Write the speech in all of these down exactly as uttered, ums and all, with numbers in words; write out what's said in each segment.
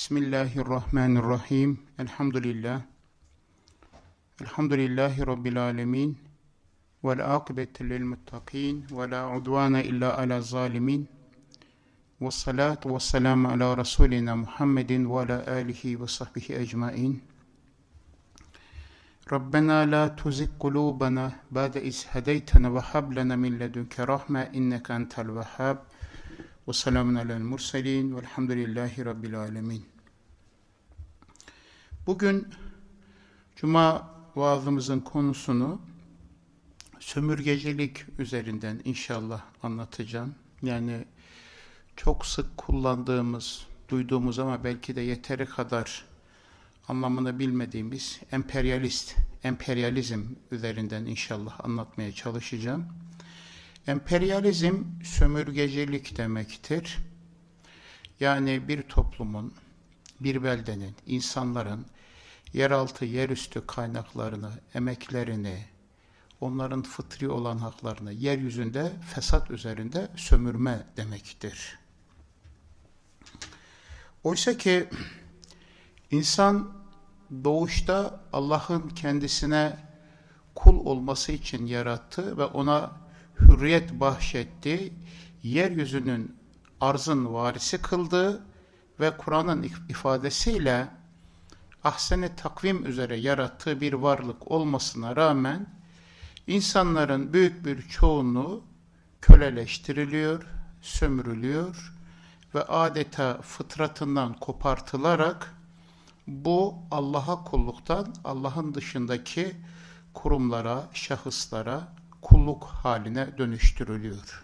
Bismillahirrahmanirrahim. Elhamdülillah. Elhamdülillahi Rabbil alemin. Vel akıbetu lil muttakin. Ve la udvana illa ala zalimin. Ve salatu ve selamu ala Resulina Muhammedin ve ala alihi ve sahbihi ecmain. Rabbena la tuzigh kulubana ba'de iz hedeytena ve hab lana min ledunke rahme inneke entel vehhab. Ve selamun alel murselin velhamdülillahi Rabbil alemin. Bugün Cuma vaazımızın konusunu sömürgecilik üzerinden inşallah anlatacağım. Yani çok sık kullandığımız, duyduğumuz ama belki de yeteri kadar anlamını bilmediğimiz emperyalist, emperyalizm üzerinden inşallah anlatmaya çalışacağım. Emperyalizm sömürgecilik demektir. Yani bir toplumun, bir beldenin, insanların yeraltı, yerüstü kaynaklarını, emeklerini, onların fıtri olan haklarını yeryüzünde fesat üzerinde sömürme demektir. Oysa ki insan doğuşta Allah'ın kendisine kul olması için yarattı ve ona hürriyet bahşetti, yeryüzünün arzın varisi kıldı ve Kur'an'ın ifadesiyle ahsen-i takvim üzere yarattığı bir varlık olmasına rağmen insanların büyük bir çoğunluğu köleleştiriliyor, sömürülüyor ve adeta fıtratından kopartılarak bu Allah'a kulluktan Allah'ın dışındaki kurumlara, şahıslara kulluk haline dönüştürülüyor.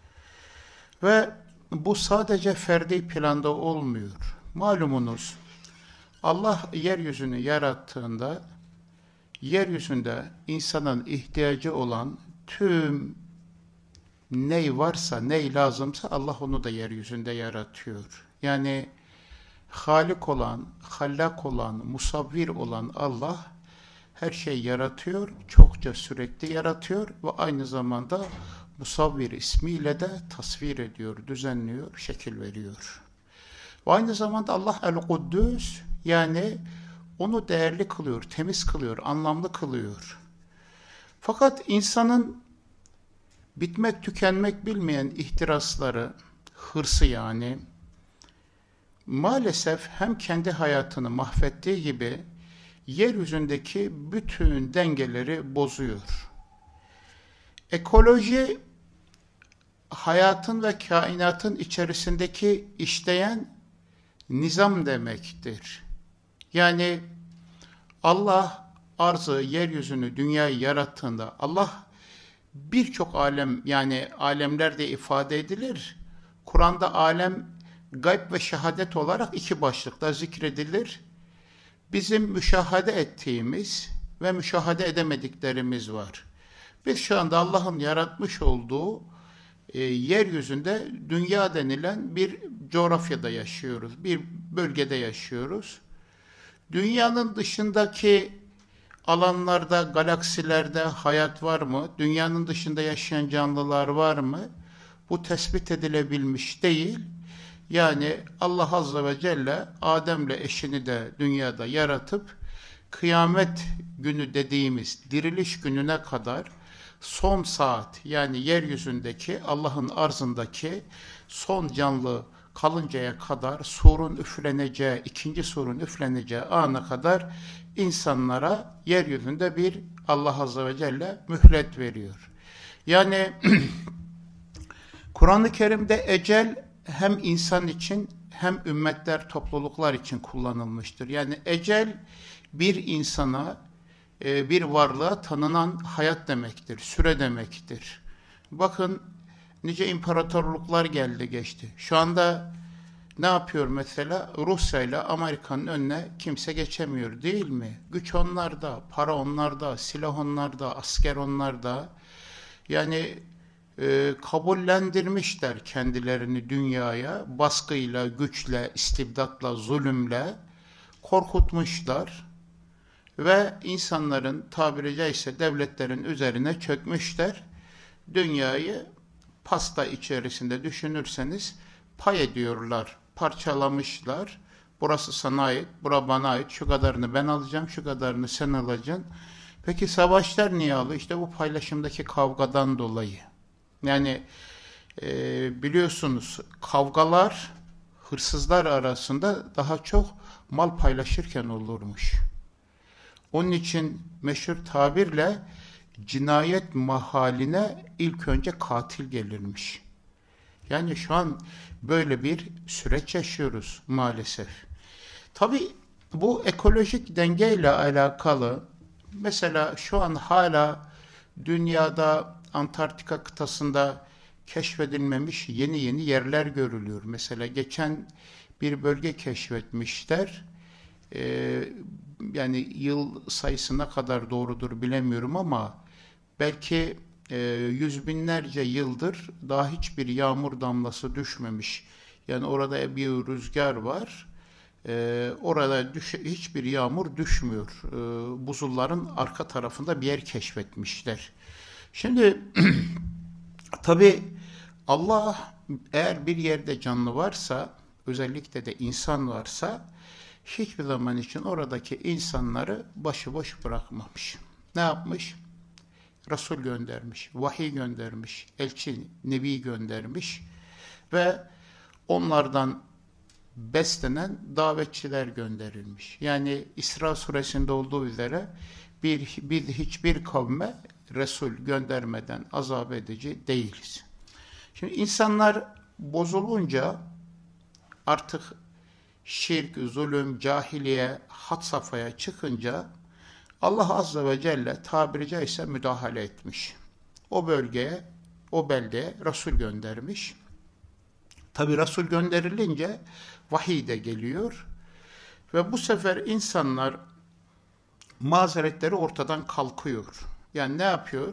Ve bu sadece ferdi planda olmuyor. Malumunuz Allah yeryüzünü yarattığında yeryüzünde insanın ihtiyacı olan tüm ney varsa, ney lazımsa Allah onu da yeryüzünde yaratıyor. Yani Halik olan, Hallak olan, Musavvir olan Allah her şeyi yaratıyor, çokça sürekli yaratıyor ve aynı zamanda Musavvir ismiyle de tasvir ediyor, düzenliyor, şekil veriyor. Ve aynı zamanda Allah El-Kuddüs, yani onu değerli kılıyor, temiz kılıyor, anlamlı kılıyor. Fakat insanın bitmek tükenmek bilmeyen ihtirasları, hırsı yani, maalesef hem kendi hayatını mahvettiği gibi yeryüzündeki bütün dengeleri bozuyor. Ekoloji, hayatın ve kainatın içerisindeki işleyen nizam demektir. Yani Allah arzı, yeryüzünü, dünyayı yarattığında Allah birçok alem, yani alemler de ifade edilir. Kur'an'da alem, gayb ve şehadet olarak iki başlıkta zikredilir. Bizim müşahede ettiğimiz ve müşahede edemediklerimiz var. Biz şu anda Allah'ın yaratmış olduğu e, yeryüzünde dünya denilen bir coğrafyada yaşıyoruz, bir bölgede yaşıyoruz. Dünyanın dışındaki alanlarda, galaksilerde hayat var mı? Dünyanın dışında yaşayan canlılar var mı? Bu tespit edilebilmiş değil. Yani Allah Azze ve Celle Adem'le eşini de dünyada yaratıp kıyamet günü dediğimiz diriliş gününe kadar son saat, yani yeryüzündeki Allah'ın arzındaki son canlı kalıncaya kadar surun üfleneceği, ikinci surun üfleneceği ana kadar insanlara yeryüzünde bir Allah Azze ve Celle mühlet veriyor. Yani Kur'an-ı Kerim'de ecel hem insan için hem ümmetler, topluluklar için kullanılmıştır. Yani ecel bir insana, bir varlığa tanınan hayat demektir, süre demektir. Bakın nice imparatorluklar geldi geçti. Şu anda ne yapıyor mesela? Rusya ile Amerika'nın önüne kimse geçemiyor değil mi? Güç onlarda, para onlarda, silah onlarda, asker onlarda. Yani e, kabullendirmişler kendilerini dünyaya, baskıyla, güçle, istibdatla, zulümle korkutmuşlar. Ve insanların, tabiri caizse devletlerin üzerine çökmüşler. Dünyayı pasta içerisinde düşünürseniz pay ediyorlar, parçalamışlar. Burası sana ait, bura bana ait. Şu kadarını ben alacağım, şu kadarını sen alacaksın. Peki savaşlar niye alıyor? İşte bu paylaşımdaki kavgadan dolayı. Yani e, biliyorsunuz kavgalar hırsızlar arasında daha çok mal paylaşırken olurmuş. Onun için meşhur tabirle cinayet mahaline ilk önce katil gelirmiş. Yani şu an böyle bir süreç yaşıyoruz maalesef. Tabii bu ekolojik dengeyle alakalı mesela şu an hala dünyada Antarktika kıtasında keşfedilmemiş yeni yeni yerler görülüyor. Mesela geçen bir bölge keşfetmişler. Ee, yani yıl sayısına kadar doğrudur bilemiyorum ama belki e, yüz binlerce yıldır daha hiçbir yağmur damlası düşmemiş. Yani orada bir rüzgar var. Ee, orada düş hiçbir yağmur düşmüyor. Ee, buzulların arka tarafında bir yer keşfetmişler. Şimdi tabii Allah eğer bir yerde canlı varsa, özellikle de insan varsa, hiçbir zaman için oradaki insanları başıboş bırakmamış. Ne yapmış? Resul göndermiş, vahiy göndermiş, elçi, nebi göndermiş ve onlardan beslenen davetçiler gönderilmiş. Yani İsra suresinde olduğu üzere bir, biz hiçbir kavme Resul göndermeden azap edici değiliz. Şimdi insanlar bozulunca artık şirk, zulüm, cahiliye had safhaya çıkınca Allah Azze ve Celle tabiri caizse müdahale etmiş. O bölgeye, o beldeye Resul göndermiş. Tabi Resul gönderilince vahiy de geliyor ve bu sefer insanlar mazeretleri ortadan kalkıyor. Yani ne yapıyor?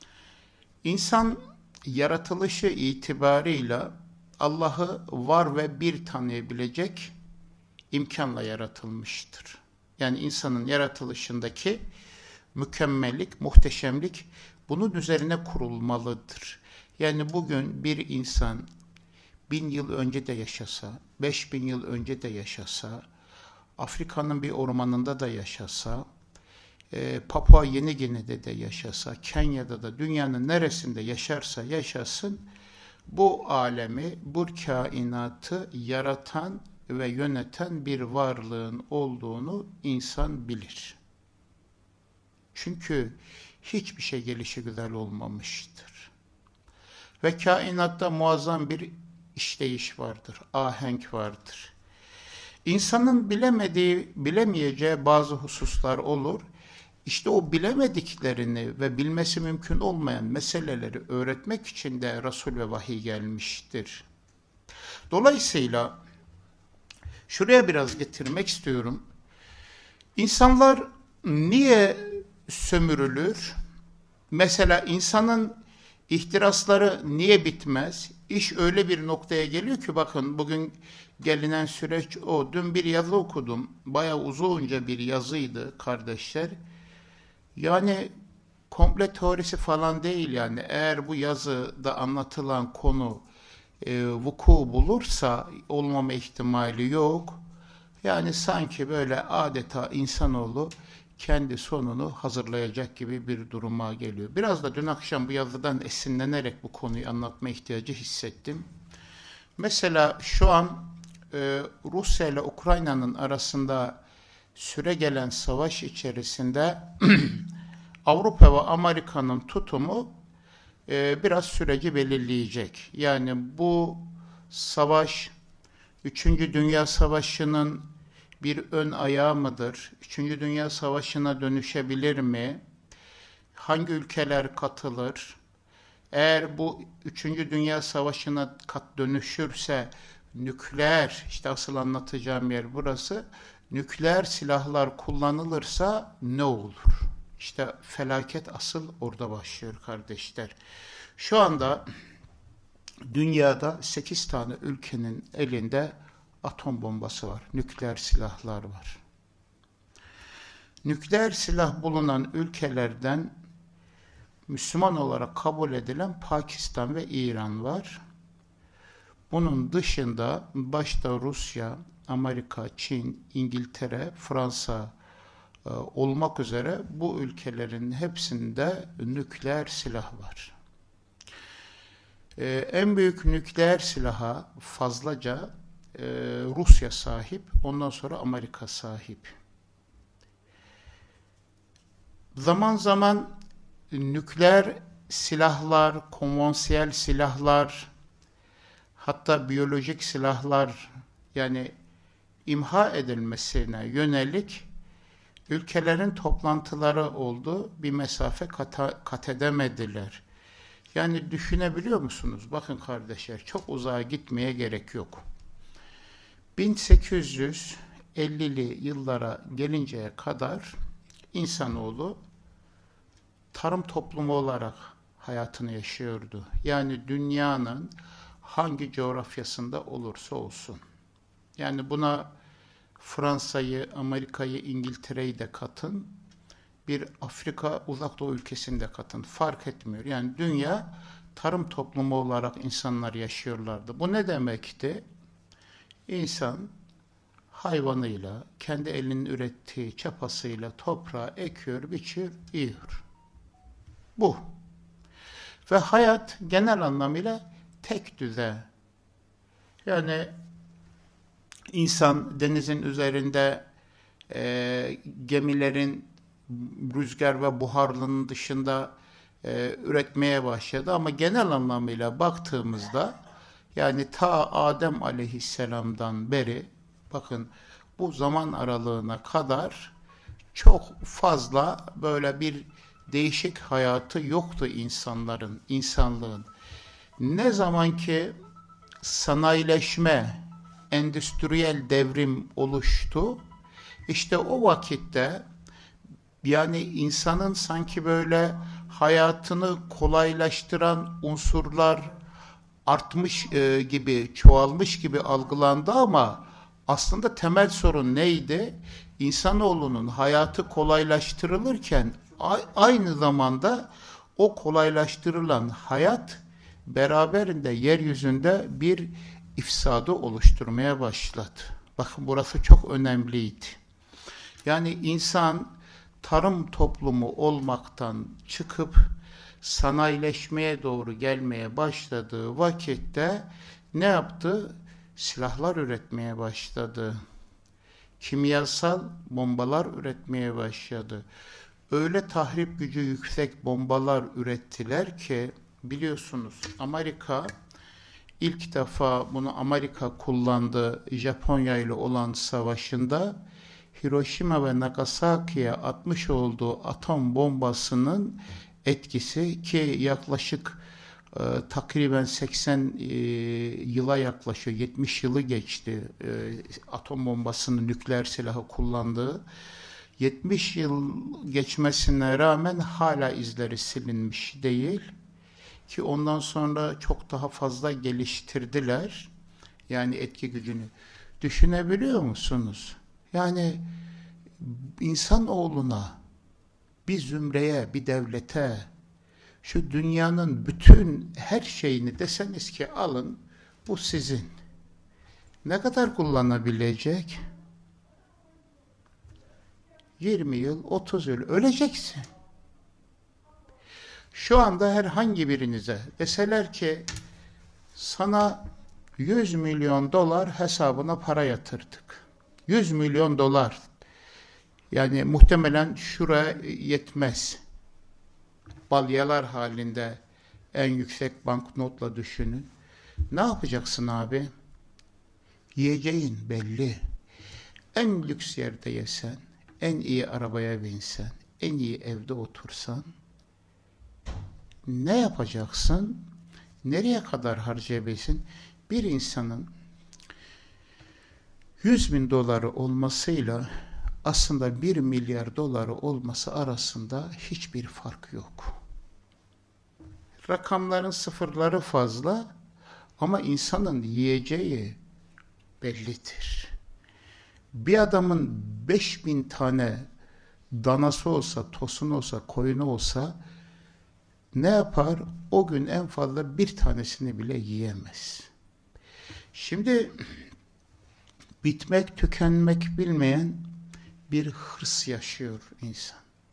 İnsan yaratılışı itibarıyla Allah'ı var ve bir tanıyabilecek imkanla yaratılmıştır. Yani insanın yaratılışındaki mükemmellik, muhteşemlik bunun üzerine kurulmalıdır. Yani bugün bir insan bin yıl önce de yaşasa, beş bin yıl önce de yaşasa, Afrika'nın bir ormanında da yaşasa, e, Papua Yeni Gine'de de yaşasa, Kenya'da da dünyanın neresinde yaşarsa yaşasın, bu alemi, bu kainatı yaratan ve yöneten bir varlığın olduğunu insan bilir. Çünkü hiçbir şey gelişigüzel olmamıştır. Ve kainatta muazzam bir işleyiş vardır, ahenk vardır. İnsanın bilemediği, bilemeyeceği bazı hususlar olur. İşte o bilemediklerini ve bilmesi mümkün olmayan meseleleri öğretmek için de Resul ve vahiy gelmiştir. Dolayısıyla şuraya biraz getirmek istiyorum. İnsanlar niye sömürülür? Mesela insanın ihtirasları niye bitmez? İş öyle bir noktaya geliyor ki bakın bugün gelinen süreç o. Dün bir yazı okudum. Bayağı uzunca bir yazıydı kardeşler. Yani komple teorisi falan değil yani. Eğer bu yazıda anlatılan konu e, vuku bulursa olmama ihtimali yok. Yani sanki böyle adeta insanoğlu kendi sonunu hazırlayacak gibi bir duruma geliyor. Biraz da dün akşam bu yazıdan esinlenerek bu konuyu anlatma ihtiyacı hissettim. Mesela şu an e, Rusya ile Ukrayna'nın arasında süregelen savaş içerisinde Avrupa ve Amerika'nın tutumu e, biraz süreci belirleyecek. Yani bu savaş Üçüncü Dünya Savaşı'nın bir ön ayağı mıdır? Üçüncü Dünya Savaşı'na dönüşebilir mi? Hangi ülkeler katılır? Eğer bu Üçüncü Dünya Savaşı'na kat dönüşürse nükleer, işte asıl anlatacağım yer burası, nükleer silahlar kullanılırsa ne olur? İşte felaket asıl orada başlıyor kardeşler. Şu anda dünyada sekiz tane ülkenin elinde atom bombası var, nükleer silahlar var. Nükleer silah bulunan ülkelerden Müslüman olarak kabul edilen Pakistan ve İran var. Bunun dışında başta Rusya, Amerika, Çin, İngiltere, Fransa e, olmak üzere bu ülkelerin hepsinde nükleer silah var. E, en büyük nükleer silaha fazlaca e, Rusya sahip, ondan sonra Amerika sahip. Zaman zaman nükleer silahlar, konvansiyel silahlar, hatta biyolojik silahlar yani imha edilmesine yönelik ülkelerin toplantıları oldu. Bir mesafe kat, kat edemediler. Yani düşünebiliyor musunuz? Bakın kardeşler, çok uzağa gitmeye gerek yok. bin sekiz yüz ellili yıllara gelinceye kadar insanoğlu tarım toplumu olarak hayatını yaşıyordu. Yani dünyanın hangi coğrafyasında olursa olsun. Yani buna Fransa'yı, Amerika'yı, İngiltere'yi de katın. Bir Afrika, Uzak Doğu ülkesinde katın. Fark etmiyor. Yani dünya tarım toplumu olarak insanlar yaşıyorlardı. Bu ne demekti? İnsan hayvanıyla, kendi elinin ürettiği çapasıyla toprağa ekiyor, biçiyor, yiyor. Bu. Ve hayat genel anlamıyla tek düze. Yani insan denizin üzerinde e, gemilerin rüzgar ve buharlının dışında e, üretmeye başladı. Ama genel anlamıyla baktığımızda yani ta Adem Aleyhisselam'dan beri bakın bu zaman aralığına kadar çok fazla böyle bir değişik hayatı yoktu insanların, insanlığın. Ne zaman ki sanayileşme, endüstriyel devrim oluştu, işte o vakitte yani insanın sanki böyle hayatını kolaylaştıran unsurlar artmış e, gibi, çoğalmış gibi algılandı ama aslında temel sorun neydi? İnsanoğlunun hayatı kolaylaştırılırken aynı zamanda o kolaylaştırılan hayat beraberinde yeryüzünde bir ifsadı oluşturmaya başladı. Bakın burası çok önemliydi. Yani insan tarım toplumu olmaktan çıkıp sanayileşmeye doğru gelmeye başladığı vakitte ne yaptı? Silahlar üretmeye başladı. Kimyasal bombalar üretmeye başladı. Öyle tahrip gücü yüksek bombalar ürettiler ki biliyorsunuz Amerika ilk defa bunu Amerika kullandı Japonya ile olan savaşında Hiroşima ve Nagasaki'ye atmış olduğu atom bombasının etkisi ki yaklaşık e, takriben seksen e, yıla yaklaşıyor, yetmiş yılı geçti e, atom bombasını nükleer silahı kullandığı. yetmiş yıl geçmesine rağmen hala izleri silinmiş değil ki ondan sonra çok daha fazla geliştirdiler. Yani etki gücünü. Düşünebiliyor musunuz? Yani insanoğluna, bir zümreye, bir devlete, şu dünyanın bütün her şeyini deseniz ki alın, bu sizin. Ne kadar kullanabilecek? yirmi yıl, otuz yıl öleceksin. Şu anda herhangi birinize deseler ki sana yüz milyon dolar hesabına para yatırdık. yüz milyon dolar. Yani muhtemelen şuraya yetmez. Balyalar halinde en yüksek banknotla düşünün. Ne yapacaksın abi? Yiyeceğin belli. En lüks yerde yesen, en iyi arabaya binsen, en iyi evde otursan ne yapacaksın? Nereye kadar harcayabilirsin? Bir insanın yüz bin doları olmasıyla aslında bir milyar doları olması arasında hiçbir fark yok. Rakamların sıfırları fazla ama insanın yiyeceği bellidir. Bir adamın beş bin tane danası olsa, tosunu olsa, koyunu olsa ne yapar? O gün en fazla bir tanesini bile yiyemez. Şimdi bitmek, tükenmek bilmeyen bir hırs yaşıyor insan.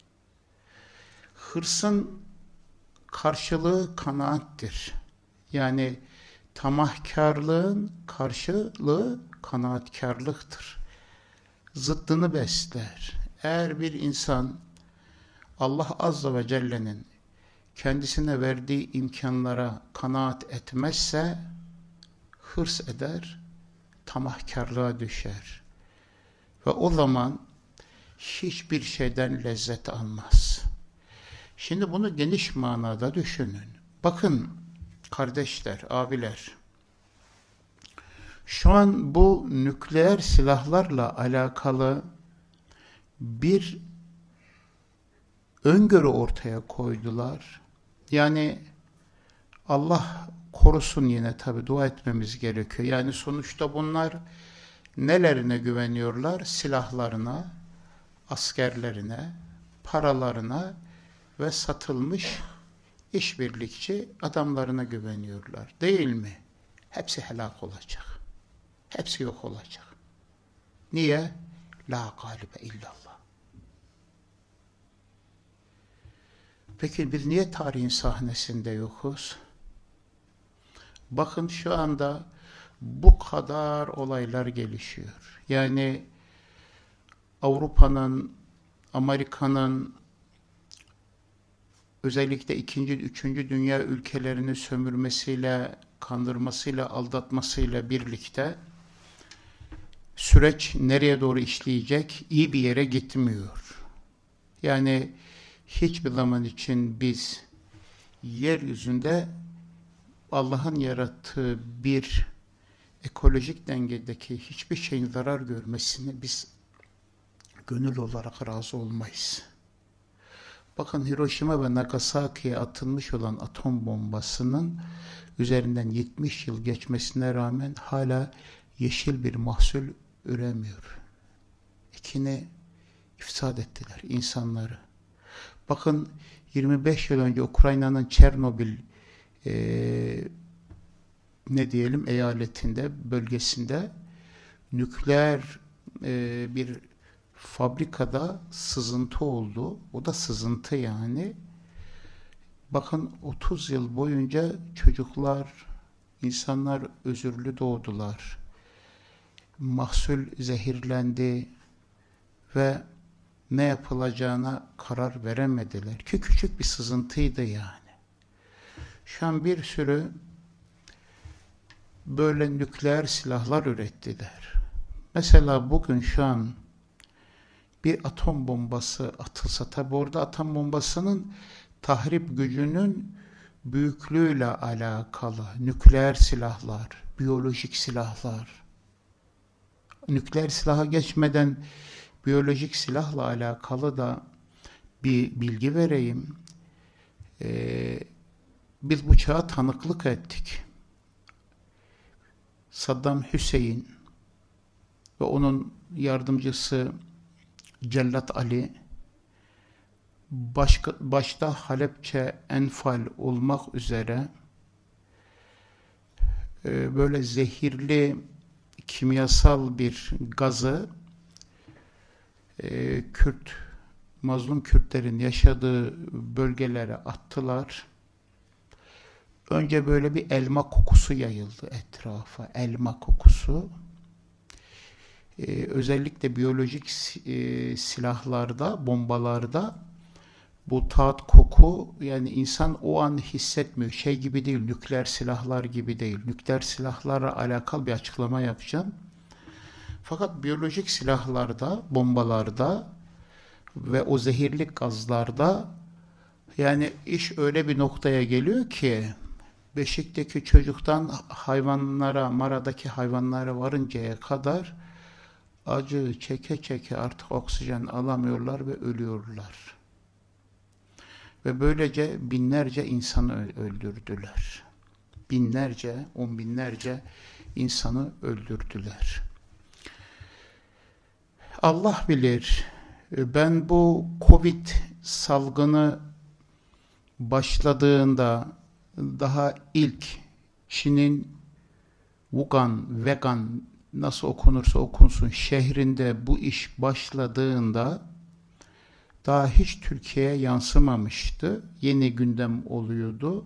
Hırsın karşılığı kanaattir. Yani tamahkarlığın karşılığı kanaatkarlıktır. Zıddını besler. Eğer bir insan Allah Azze ve Celle'nin kendisine verdiği imkanlara kanaat etmezse hırs eder, tamahkarlığa düşer. Ve o zaman hiçbir şeyden lezzet almaz. Şimdi bunu geniş manada düşünün. Bakın kardeşler, abiler, şu an bu nükleer silahlarla alakalı bir öngörü ortaya koydular. Yani Allah korusun, yine tabi dua etmemiz gerekiyor. Yani sonuçta bunlar nelerine güveniyorlar? Silahlarına, askerlerine, paralarına ve satılmış işbirlikçi adamlarına güveniyorlar. Değil mi? Hepsi helak olacak. Hepsi yok olacak. Niye? La galibe illallah. Peki biz niye tarihin sahnesinde yokuz? Bakın şu anda bu kadar olaylar gelişiyor. Yani Avrupa'nın, Amerika'nın özellikle ikinci, üçüncü dünya ülkelerini sömürmesiyle, kandırmasıyla, aldatmasıyla birlikte süreç nereye doğru işleyecek? İyi bir yere gitmiyor. Yani hiçbir zaman için biz yeryüzünde Allah'ın yarattığı bir ekolojik dengedeki hiçbir şeyin zarar görmesini biz gönül olarak razı olmayız. Bakın Hiroşima ve Nagasaki'ye atılmış olan atom bombasının üzerinden yetmiş yıl geçmesine rağmen hala yeşil bir mahsul üremiyor. Ekini ifsad ettiler insanları. Bakın yirmi beş yıl önce Ukrayna'nın Çernobil e, ne diyelim eyaletinde, bölgesinde nükleer e, bir fabrikada sızıntı oldu. O da sızıntı yani. Bakın otuz yıl boyunca çocuklar, insanlar özürlü doğdular. Mahsul zehirlendi ve ne yapılacağına karar veremediler. Ki küçük bir sızıntıydı yani. Şu an bir sürü böyle nükleer silahlar ürettiler. Mesela bugün şu an bir atom bombası atılsa, tabi orada atom bombasının tahrip gücünün büyüklüğüyle alakalı nükleer silahlar, biyolojik silahlar, nükleer silaha geçmeden biyolojik silahla alakalı da bir bilgi vereyim. Ee, biz bu çağa tanıklık ettik. Saddam Hüseyin ve onun yardımcısı Cellat Ali başka, başta Halepçe, Enfal olmak üzere e, böyle zehirli kimyasal bir gazı e, Kürt, mazlum Kürtlerin yaşadığı bölgelere attılar. Önce böyle bir elma kokusu yayıldı etrafa. Elma kokusu. Ee, özellikle biyolojik e, silahlarda, bombalarda bu tat, koku, yani insan o an hissetmiyor. Şey gibi değil, nükleer silahlar gibi değil. Nükleer silahlarla alakalı bir açıklama yapacağım. Fakat biyolojik silahlarda, bombalarda ve o zehirli gazlarda yani iş öyle bir noktaya geliyor ki Beşik'teki çocuktan hayvanlara, Mara'daki hayvanlara varıncaya kadar acı çeke çeke artık oksijen alamıyorlar ve ölüyorlar. Ve böylece binlerce insanı öldürdüler. Binlerce, on binlerce insanı öldürdüler. Allah bilir, ben bu Covid salgını başladığında daha ilk Çin'in Wuhan, vegan nasıl okunursa okunsun şehrinde bu iş başladığında daha hiç Türkiye'ye yansımamıştı. Yeni gündem oluyordu.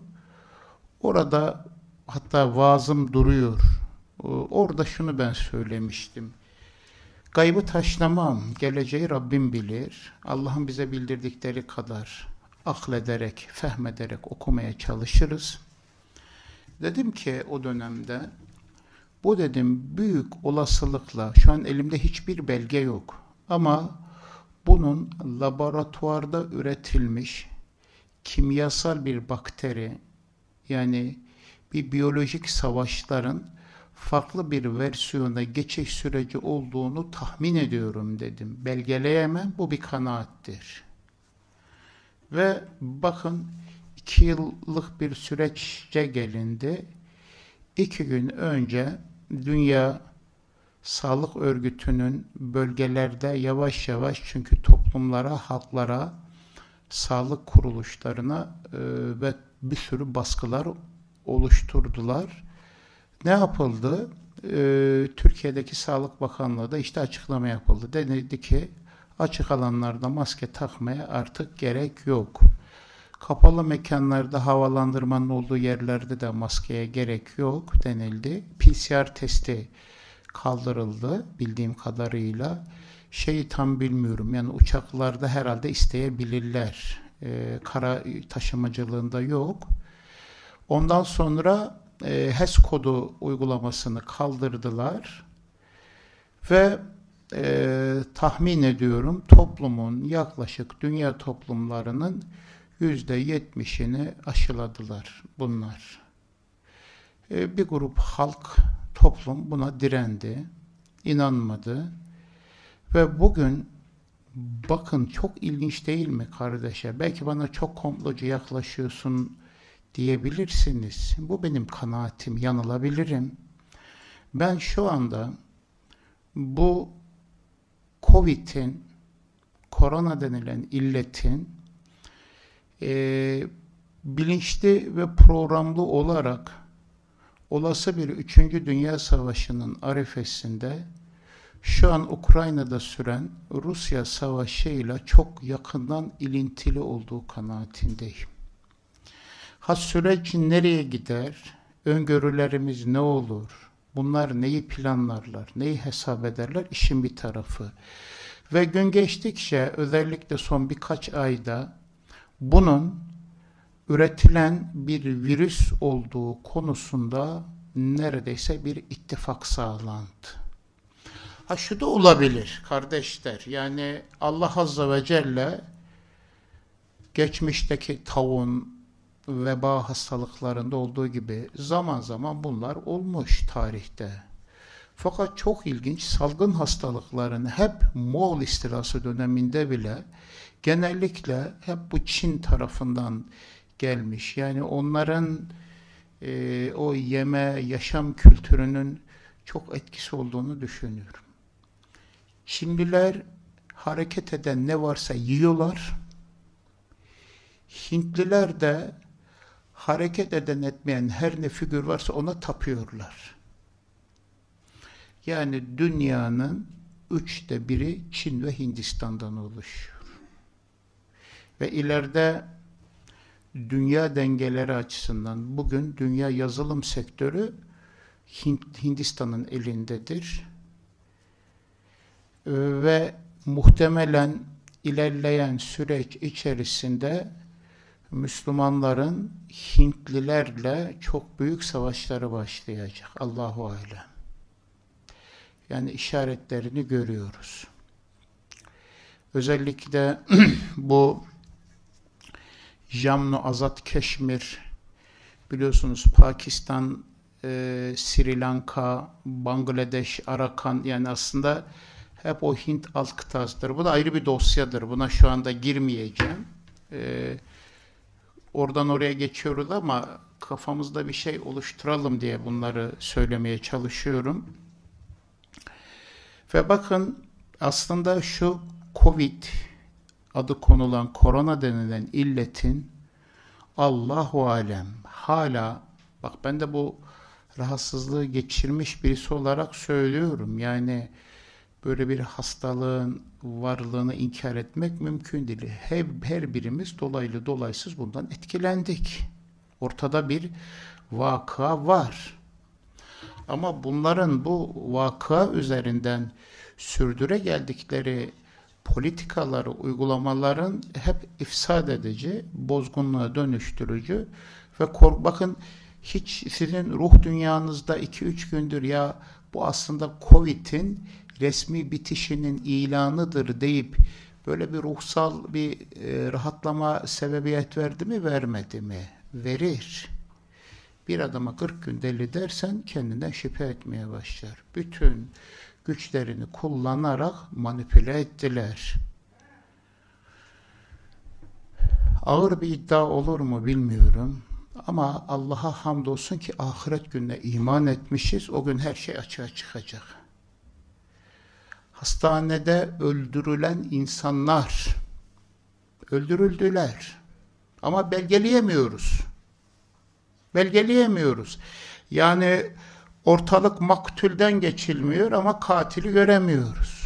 Orada hatta vaazım duruyor. Orada şunu ben söylemiştim. Gaybı taşlamam, geleceği Rabbim bilir. Allah'ın bize bildirdikleri kadar aklederek, fehmederek okumaya çalışırız. Dedim ki o dönemde, bu dedim büyük olasılıkla, şu an elimde hiçbir belge yok ama bunun laboratuvarda üretilmiş kimyasal bir bakteri, yani bir biyolojik savaşların farklı bir versiyona geçiş süreci olduğunu tahmin ediyorum dedim. Belgeleyemem, bu bir kanaattir. Ve bakın iki yıllık bir süreçce gelindi. İki gün önce Dünya Sağlık Örgütü'nün bölgelerde yavaş yavaş, çünkü toplumlara, halklara, sağlık kuruluşlarına e, ve bir sürü baskılar oluşturdular. Ne yapıldı? Ee, Türkiye'deki Sağlık Bakanlığı da işte açıklama yapıldı. Denildi ki açık alanlarda maske takmaya artık gerek yok. Kapalı mekanlarda, havalandırmanın olduğu yerlerde de maskeye gerek yok denildi. P C R testi kaldırıldı bildiğim kadarıyla. Şeyi tam bilmiyorum, yani uçaklarda herhalde isteyebilirler. Ee, kara taşımacılığında yok. Ondan sonra e, H E S kodu uygulamasını kaldırdılar ve e, tahmin ediyorum toplumun yaklaşık, dünya toplumlarının yüzde yetmişini aşıladılar bunlar. E, bir grup halk, toplum buna direndi, inanmadı ve bugün bakın, çok ilginç değil mi kardeşe? Belki bana çok komplocu yaklaşıyorsun diyebilirsiniz. Bu benim kanaatim, yanılabilirim. Ben şu anda bu Covid'in, korona denilen illetin e, bilinçli ve programlı olarak olası bir üçüncü Dünya Savaşı'nın arifesinde şu an Ukrayna'da süren Rusya Savaşı'yla çok yakından ilintili olduğu kanaatindeyim. Ha, süreç nereye gider? Öngörülerimiz ne olur? Bunlar neyi planlarlar? Neyi hesap ederler? İşin bir tarafı. Ve gün geçtikçe, özellikle son birkaç ayda bunun üretilen bir virüs olduğu konusunda neredeyse bir ittifak sağlandı. Ha, şu da olabilir kardeşler. Yani Allah Azze ve Celle geçmişteki taun, veba hastalıklarında olduğu gibi zaman zaman bunlar olmuş tarihte. Fakat çok ilginç, salgın hastalıkların hep Moğol istilası döneminde bile genellikle hep bu Çin tarafından gelmiş. Yani onların e, o yeme, yaşam kültürünün çok etkisi olduğunu düşünüyorum. Çinliler hareket eden ne varsa yiyorlar. Hintliler de hareket eden etmeyen her ne figür varsa ona tapıyorlar. Yani dünyanın üçte biri Çin ve Hindistan'dan oluşuyor. Ve ileride dünya dengeleri açısından bugün dünya yazılım sektörü Hindistan'ın elindedir. Ve muhtemelen ilerleyen süreç içerisinde Müslümanların Hintlilerle çok büyük savaşları başlayacak. Allahu alem. Yani işaretlerini görüyoruz. Özellikle bu Jammu Azad Keşmir, biliyorsunuz Pakistan, e, Sri Lanka, Bangladeş, Arakan, yani aslında hep o Hint alt kıtasıdır. Bu da ayrı bir dosyadır. Buna şu anda girmeyeceğim. E, oradan oraya geçiyoruz ama kafamızda bir şey oluşturalım diye bunları söylemeye çalışıyorum. Ve bakın, aslında şu Covid adı konulan, korona denilen illetin Allahu alem hala, bak ben de bu rahatsızlığı geçirmiş birisi olarak söylüyorum. Yani böyle bir hastalığın varlığını inkar etmek mümkün değil. Her, her birimiz dolaylı dolaysız bundan etkilendik. Ortada bir vaka var. Ama bunların bu vaka üzerinden sürdüre geldikleri politikaları, uygulamaların hep ifsad edici, bozgunluğa dönüştürücü ve kork bakın hiç sizin ruh dünyanızda iki üç gündür ya bu aslında Covid'in resmi bitişinin ilanıdır deyip böyle bir ruhsal bir e, rahatlama sebebiyet verdi mi, vermedi mi? Verir. Bir adama kırk gün deli dersen kendinden şüphe etmeye başlar. Bütün güçlerini kullanarak manipüle ettiler. Ağır bir iddia olur mu bilmiyorum. Ama Allah'a hamdolsun ki ahiret gününe iman etmişiz. O gün her şey açığa çıkacak. Hastanede öldürülen insanlar öldürüldüler. Ama belgeleyemiyoruz. Belgeleyemiyoruz. Yani ortalık maktulden geçilmiyor ama katili göremiyoruz.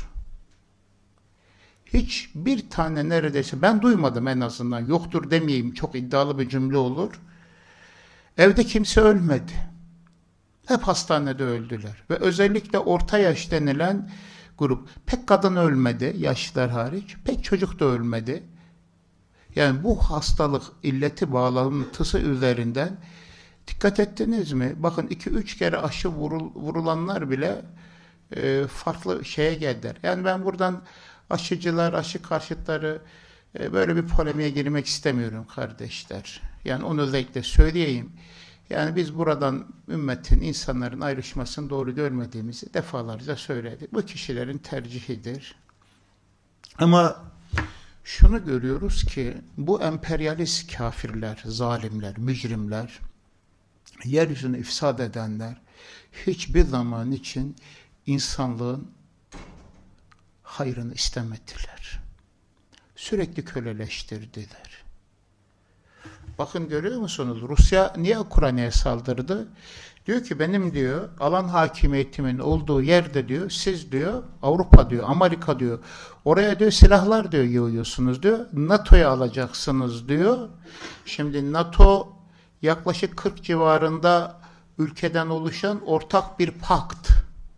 Hiç bir tane neredeyse ben duymadım en azından. Yoktur demeyeyim, çok iddialı bir cümle olur. Evde kimse ölmedi. Hep hastanede öldüler. Ve özellikle orta yaş denilen grup. Pek kadın ölmedi, yaşlılar hariç. Pek çocuk da ölmedi. Yani bu hastalık illeti bağlantısı üzerinden dikkat ettiniz mi? Bakın iki üç kere aşı vurul, vurulanlar bile e, farklı şeye geldiler. Yani ben buradan aşıcılar, aşı karşıtları e, böyle bir polemiğe girmek istemiyorum kardeşler. Yani onu özellikle söyleyeyim. Yani biz buradan ümmetin, insanların ayrışmasını doğru görmediğimizi defalarca söyledik. Bu kişilerin tercihidir. Ama şunu görüyoruz ki bu emperyalist kafirler, zalimler, mücrimler, yeryüzünü ifsad edenler hiçbir zaman için insanlığın hayrını istemediler. Sürekli köleleştirdiler. Bakın görüyor musunuz? Rusya niye Ukrayna'ya saldırdı? Diyor ki benim diyor alan hakimiyetimin olduğu yerde diyor siz diyor Avrupa diyor Amerika diyor oraya diyor silahlar diyor yığıyorsunuz diyor. NATO'ya alacaksınız diyor. Şimdi NATO yaklaşık kırk civarında ülkeden oluşan ortak bir pakt.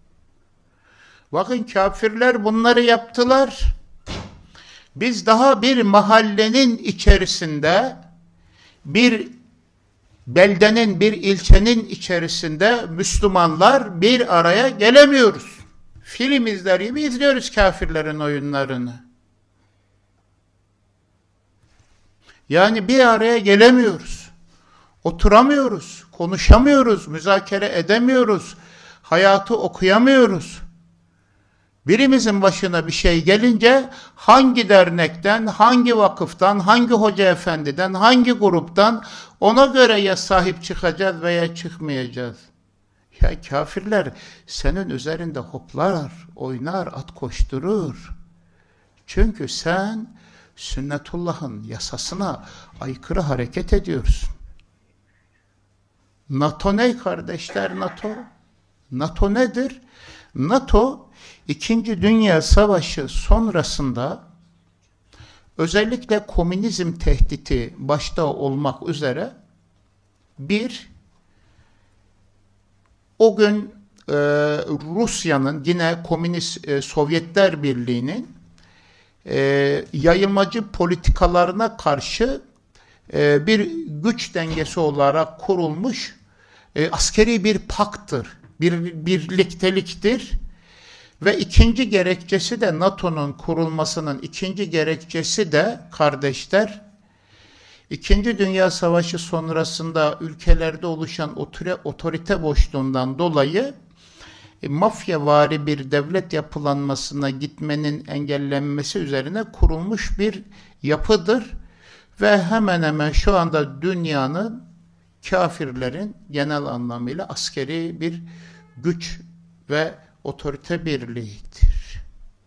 Bakın kafirler bunları yaptılar. Biz daha bir mahallenin içerisinde, bir beldenin, bir ilçenin içerisinde Müslümanlar bir araya gelemiyoruz. Film izler gibi izliyoruz kafirlerin oyunlarını. Yani bir araya gelemiyoruz. Oturamıyoruz, konuşamıyoruz, müzakere edemiyoruz, hayatı okuyamıyoruz. Birimizin başına bir şey gelince hangi dernekten, hangi vakıftan, hangi hoca efendiden, hangi gruptan ona göre ya sahip çıkacağız veya çıkmayacağız. Ya kafirler senin üzerinde hoplar, oynar, at koşturur. Çünkü sen sünnetullah'ın yasasına aykırı hareket ediyorsun. NATO ne kardeşler NATO? NATO nedir? NATO İkinci Dünya Savaşı sonrasında özellikle komünizm tehdidi başta olmak üzere bir o gün e, Rusya'nın yine komünist e, Sovyetler Birliği'nin e, yayılmacı politikalarına karşı e, bir güç dengesi olarak kurulmuş e, askeri bir paktır, bir birlikteliktir. Ve ikinci gerekçesi de NATO'nun kurulmasının ikinci gerekçesi de kardeşler, İkinci Dünya Savaşı sonrasında ülkelerde oluşan otorite boşluğundan dolayı e, mafyavari bir devlet yapılanmasına gitmenin engellenmesi üzerine kurulmuş bir yapıdır. Ve hemen hemen şu anda dünyanın kafirlerin genel anlamıyla askeri bir güç ve otorite birliğidir.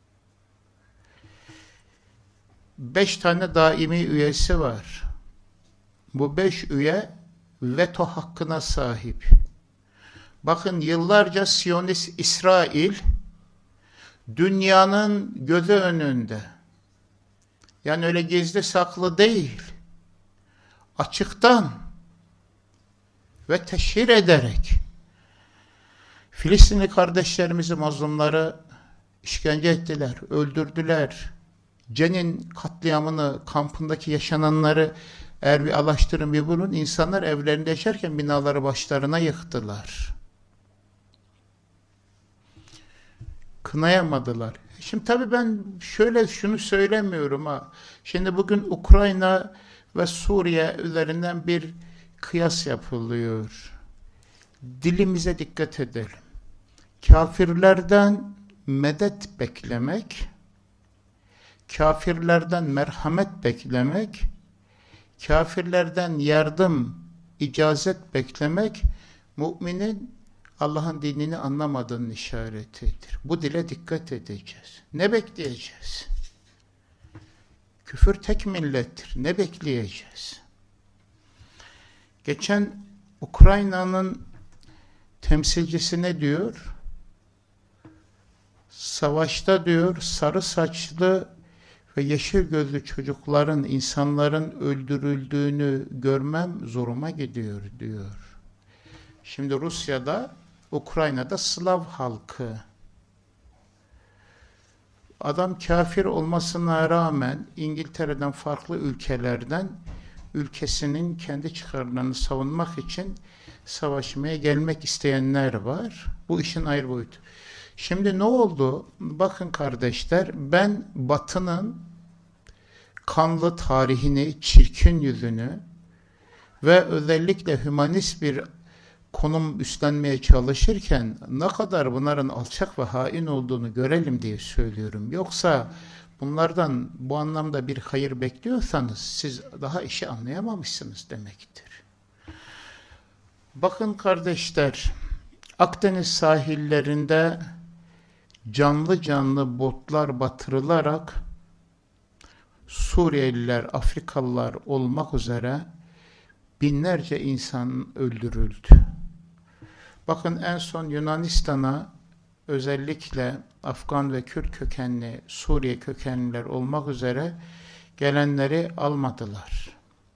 Beş tane daimi üyesi var. Bu beş üye veto hakkına sahip. Bakın yıllarca Siyonist İsrail dünyanın gözü önünde. Yani öyle gizli saklı değil. Açıktan ve teşhir ederek Filistinli kardeşlerimizi, mazlumları işkence ettiler, öldürdüler. Cenin katliamını, kampındaki yaşananları eğer bir araştırın, bir bulun, insanlar evlerinde yaşarken binaları başlarına yıktılar. Kınayamadılar. Şimdi tabii ben şöyle şunu söylemiyorum ha. Şimdi bugün Ukrayna ve Suriye üzerinden bir kıyas yapılıyor. Dilimize dikkat edelim. Kafirlerden medet beklemek, kafirlerden merhamet beklemek, kafirlerden yardım, icazet beklemek, müminin Allah'ın dinini anlamadığının işaretidir. Bu dile dikkat edeceğiz. Ne bekleyeceğiz? Küfür tek millettir. Ne bekleyeceğiz? Geçen Ukrayna'nın temsilcisi ne diyor? Savaşta diyor sarı saçlı ve yeşil gözlü çocukların, insanların öldürüldüğünü görmem zoruma gidiyor diyor. Şimdi Rusya'da, Ukrayna'da Slav halkı. Adam kafir olmasına rağmen İngiltere'den, farklı ülkelerden ülkesinin kendi çıkarlarını savunmak için savaşmaya gelmek isteyenler var. Bu işin ayrı boyutu. Şimdi ne oldu? Bakın kardeşler, ben Batı'nın kanlı tarihini, çirkin yüzünü ve özellikle hümanist bir konum üstlenmeye çalışırken ne kadar bunların alçak ve hain olduğunu görelim diye söylüyorum. Yoksa bunlardan bu anlamda bir hayır bekliyorsanız siz daha işi anlayamamışsınız demektir. Bakın kardeşler, Akdeniz sahillerinde canlı canlı botlar batırılarak Suriyeliler, Afrikalılar olmak üzere binlerce insan öldürüldü. Bakın en son Yunanistan'a özellikle Afgan ve Kürt kökenli, Suriye kökenliler olmak üzere gelenleri almadılar.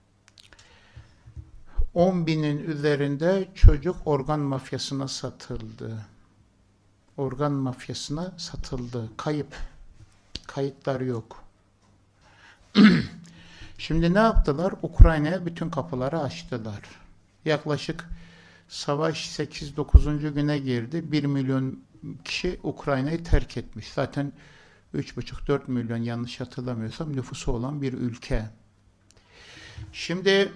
on binin üzerinde çocuk organ mafyasına satıldı. Organ mafyasına satıldı. Kayıp. Kayıtlar yok. Şimdi ne yaptılar? Ukrayna'ya bütün kapıları açtılar. Yaklaşık savaş sekiz dokuzuncu güne girdi. bir milyon kişi Ukrayna'yı terk etmiş. Zaten üç buçuk dört milyon, yanlış hatırlamıyorsam, nüfusu olan bir ülke. Şimdi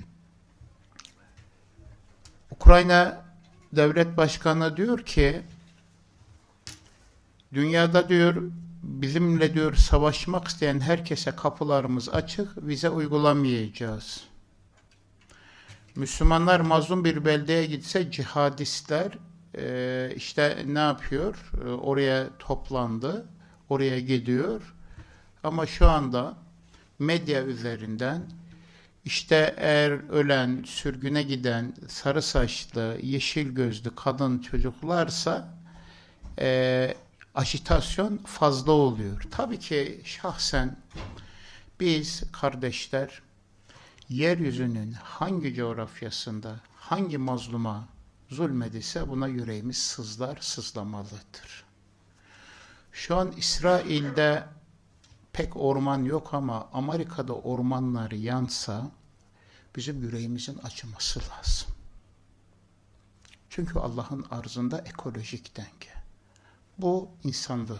Ukrayna Devlet Başkanı diyor ki dünyada diyor bizimle diyor savaşmak isteyen herkese kapılarımız açık, vize uygulamayacağız. Müslümanlar mazlum bir beldeye gitse cihadistler e, işte ne yapıyor? E, oraya toplandı, oraya gidiyor. Ama şu anda medya üzerinden işte eğer ölen, sürgüne giden sarı saçlı, yeşil gözlü kadın çocuklarsa e, ajitasyon fazla oluyor. Tabii ki şahsen biz kardeşler yeryüzünün hangi coğrafyasında hangi mazluma zulmedilse buna yüreğimiz sızlar, sızlamalıdır. Şu an İsrail'de pek orman yok ama Amerika'da ormanlar yansa bizim yüreğimizin acıması lazım. Çünkü Allah'ın arzında ekolojik denge. Bu insanlığı.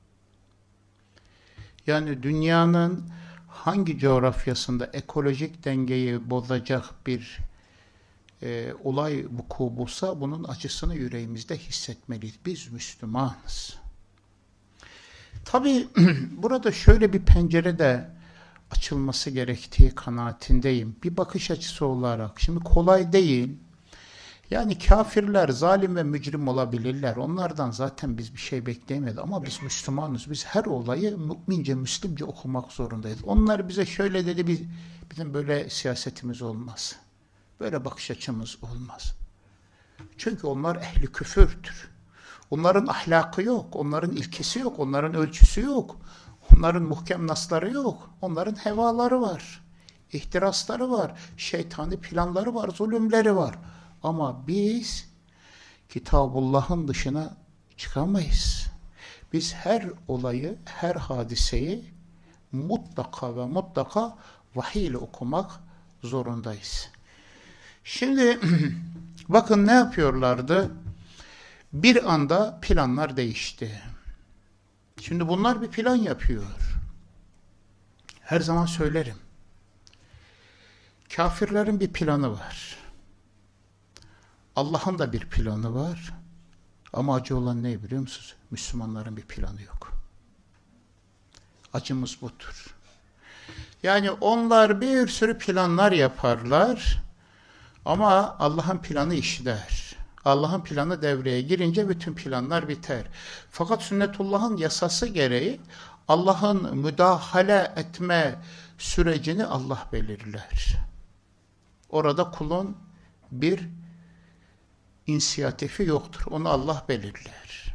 Yani dünyanın hangi coğrafyasında ekolojik dengeyi bozacak bir e, olay vuku bulsa bunun acısını yüreğimizde hissetmeliyiz. Biz Müslümanız. Tabii burada şöyle bir pencere de açılması gerektiği kanaatindeyim. Bir bakış açısı olarak. Şimdi kolay değil. Yani kafirler zalim ve mücrim olabilirler. Onlardan zaten biz bir şey bekleyemeyiz. Ama biz Müslümanız. Biz her olayı mümince, Müslimce okumak zorundayız. Onlar bize şöyle dedi, biz, bizim böyle siyasetimiz olmaz. Böyle bakış açımız olmaz. Çünkü onlar ehli küfürdür. Onların ahlakı yok, onların ilkesi yok, onların ölçüsü yok. Onların muhkem nasları yok. Onların hevaları var. İhtirasları var. Şeytani planları var, zulümleri var. Ama biz Kitabullah'ın dışına çıkamayız. Biz her olayı, her hadiseyi mutlaka ve mutlaka vahiy ile okumak zorundayız. Şimdi bakın ne yapıyorlardı? Bir anda planlar değişti. Şimdi bunlar bir plan yapıyor. Her zaman söylerim. Kafirlerin bir planı var. Allah'ın da bir planı var. Ama acı olan ne biliyor musunuz? Müslümanların bir planı yok. Acımız budur. Yani onlar bir sürü planlar yaparlar. Ama Allah'ın planı işler. Allah'ın planı devreye girince bütün planlar biter. Fakat sünnetullah'ın yasası gereği Allah'ın müdahale etme sürecini Allah belirler. Orada kulun bir inisiyatifi yoktur. Onu Allah belirler.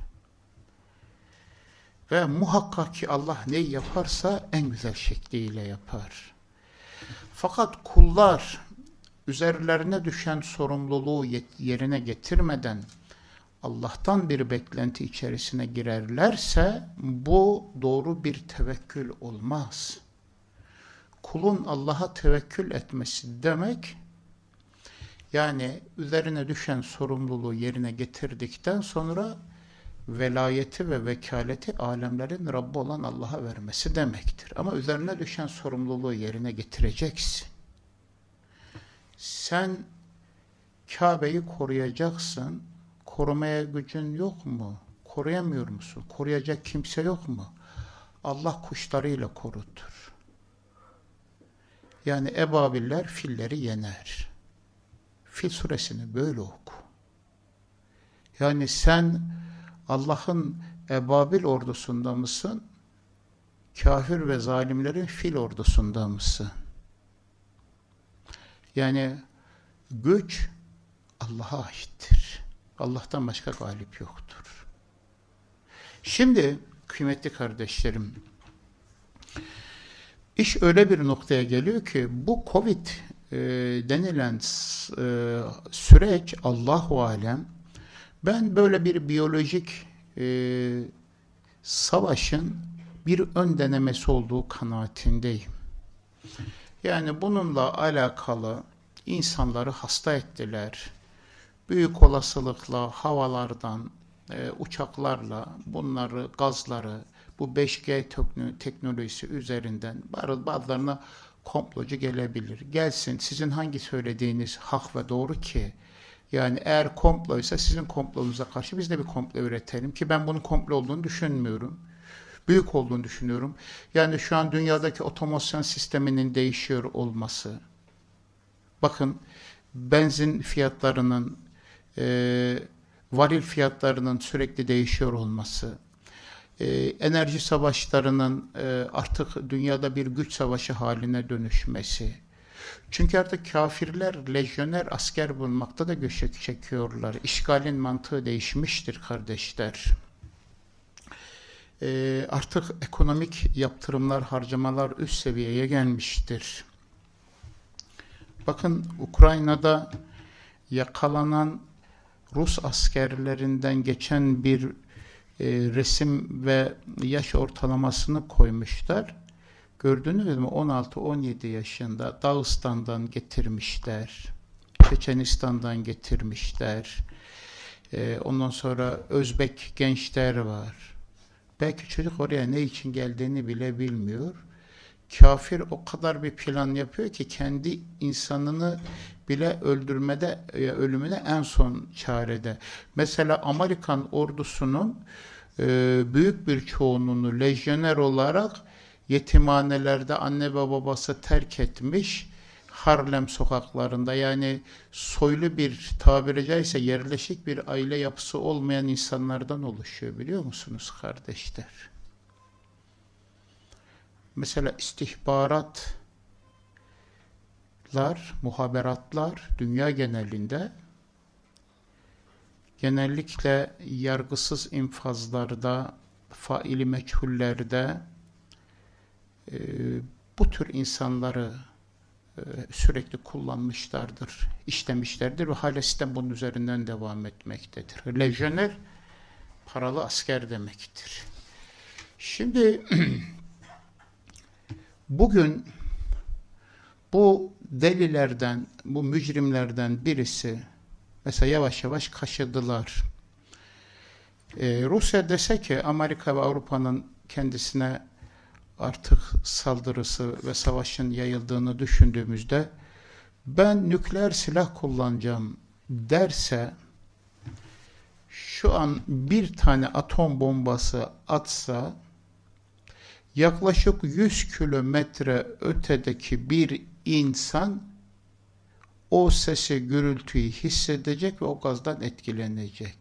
Ve muhakkak ki Allah ne yaparsa en güzel şekliyle yapar. Fakat kullar üzerlerine düşen sorumluluğu yerine getirmeden Allah'tan bir beklenti içerisine girerlerse bu doğru bir tevekkül olmaz. Kulun Allah'a tevekkül etmesi demek, yani üzerine düşen sorumluluğu yerine getirdikten sonra velayeti ve vekaleti alemlerin Rabbi olan Allah'a vermesi demektir. Ama üzerine düşen sorumluluğu yerine getireceksin. Sen Kabe'yi koruyacaksın. Korumaya gücün yok mu? Koruyamıyor musun? Koruyacak kimse yok mu? Allah kuşlarıyla korutur. Yani ebabiller filleri yener. Fil suresini böyle oku. Yani sen Allah'ın ebabil ordusunda mısın? Kafir ve zalimlerin fil ordusunda mısın? Yani güç Allah'a aittir. Allah'tan başka galip yoktur. Şimdi kıymetli kardeşlerim, iş öyle bir noktaya geliyor ki bu Covid e, denilen e, süreç Allahu alem, ben böyle bir biyolojik e, savaşın bir ön denemesi olduğu kanaatindeyim. Yani bununla alakalı insanları hasta ettiler. Büyük olasılıkla havalardan, e, uçaklarla bunları, gazları, bu beş G teknolojisi üzerinden bazılarına komplocu gelebilir. Gelsin, sizin hangi söylediğiniz hak ve doğru ki? Yani eğer komploysa sizin komplonuza karşı biz de bir komplo üretelim ki ben bunun komplo olduğunu düşünmüyorum. Büyük olduğunu düşünüyorum. Yani şu an dünyadaki otomasyon sisteminin değişiyor olması. Bakın, benzin fiyatlarının, e, varil fiyatlarının sürekli değişiyor olması, e, enerji savaşlarının e, artık dünyada bir güç savaşı haline dönüşmesi. Çünkü artık kafirler lejyoner asker bulmakta da güçlük çekiyorlar. İşgalin mantığı değişmiştir kardeşler. E, artık ekonomik yaptırımlar, harcamalar üst seviyeye gelmiştir. Bakın, Ukrayna'da yakalanan Rus askerlerinden geçen bir e, resim ve yaş ortalamasını koymuşlar. Gördünüz mü? on altı on yedi yaşında Dağıstan'dan getirmişler. Çeçenistan'dan getirmişler. E, ondan sonra Özbek gençler var. Belki çocuk oraya ne için geldiğini bile bilmiyor. Kafir o kadar bir plan yapıyor ki kendi insanını bile öldürmede, ölümüne en son çarede. Mesela Amerikan ordusunun e, büyük bir çoğunluğunu lejyoner olarak yetimhanelerde anne ve babası terk etmiş, Harlem sokaklarında, yani soylu bir, tabiri caizse yerleşik bir aile yapısı olmayan insanlardan oluşuyor, biliyor musunuz kardeşler? Mesela istihbaratlar, muhaberatlar dünya genelinde genellikle yargısız infazlarda, faili meçhullerde e, bu tür insanları e, sürekli kullanmışlardır, işlemişlerdir ve hala sistem bunun üzerinden devam etmektedir. Lejyoner, paralı asker demektir. Şimdi bugün bu delilerden, bu mücrimlerden birisi mesela yavaş yavaş kaşıdılar. Ee, Rusya dese ki Amerika ve Avrupa'nın kendisine artık saldırısı ve savaşın yayıldığını düşündüğümüzde ben nükleer silah kullanacağım derse, şu an bir tane atom bombası atsa yaklaşık yüz kilometre ötedeki bir insan o sesi, gürültüyü hissedecek ve o gazdan etkilenecek.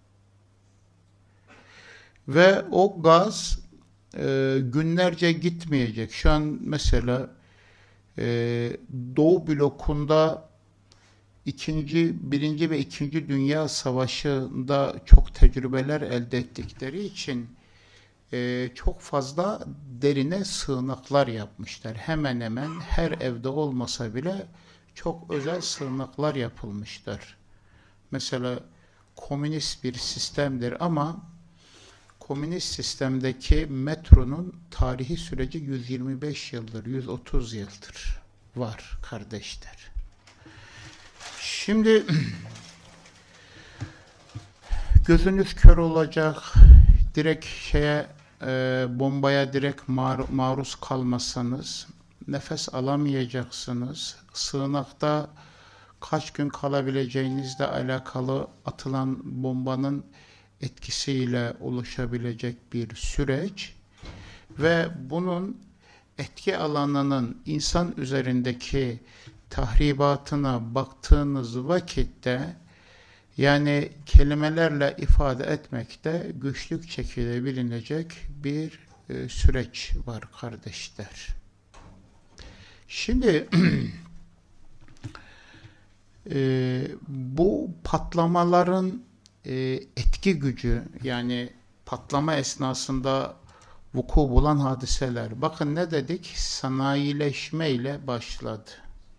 Ve o gaz e, günlerce gitmeyecek. Şu an mesela e, Doğu blokunda ikinci, birinci ve ikinci Dünya Savaşı'nda çok tecrübeler elde ettikleri için e, çok fazla derine sığınaklar yapmışlar. Hemen hemen her evde olmasa bile çok özel sığınaklar yapılmışlar. Mesela komünist bir sistemdir ama komünist sistemdeki metronun tarihi süreci yüz yirmi beş yıldır, yüz otuz yıldır var kardeşler. Şimdi gözünüz kör olacak, direkt şeye e, bombaya direkt mar maruz kalmasanız nefes alamayacaksınız. Sığınakta kaç gün kalabileceğinizle alakalı atılan bombanın etkisiyle oluşabilecek bir süreç ve bunun etki alanının insan üzerindeki tahribatına baktığınız vakitte, yani kelimelerle ifade etmekte güçlük çekilebilecek bir e, süreç var kardeşler. Şimdi e, bu patlamaların e, etki gücü, yani patlama esnasında vuku bulan hadiseler. Bakın ne dedik? Sanayileşme ile başladı.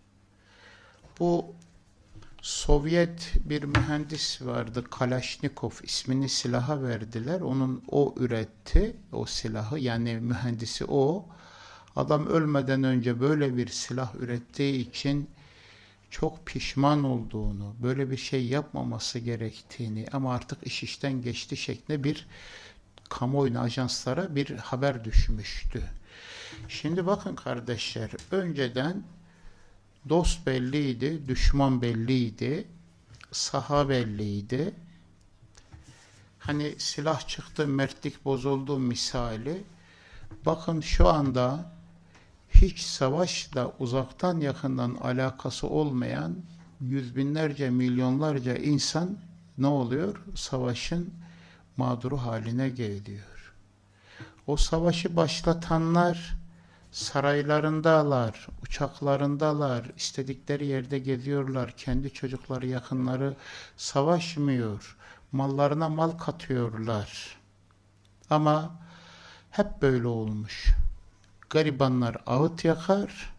Bu Sovyet bir mühendis vardı, Kalaşnikov, ismini silaha verdiler. Onun o üretti o silahı, yani mühendisi o. Adam ölmeden önce böyle bir silah ürettiği için çok pişman olduğunu, böyle bir şey yapmaması gerektiğini ama artık iş işten geçti şeklinde bir kamuoyuna, ajanslara bir haber düşmüştü. Şimdi bakın kardeşler, önceden dost belliydi, düşman belliydi, saha belliydi. Hani silah çıktı, mertlik bozuldu misali. Bakın şu anda hiç savaşla uzaktan yakından alakası olmayan yüz binlerce, milyonlarca insan ne oluyor? Savaşın mağduru haline geliyor. O savaşı başlatanlar saraylarındalar, uçaklarındalar, istedikleri yerde geziyorlar, kendi çocukları, yakınları savaşmıyor, mallarına mal katıyorlar. Ama hep böyle olmuş. Garibanlar ağıt yakar,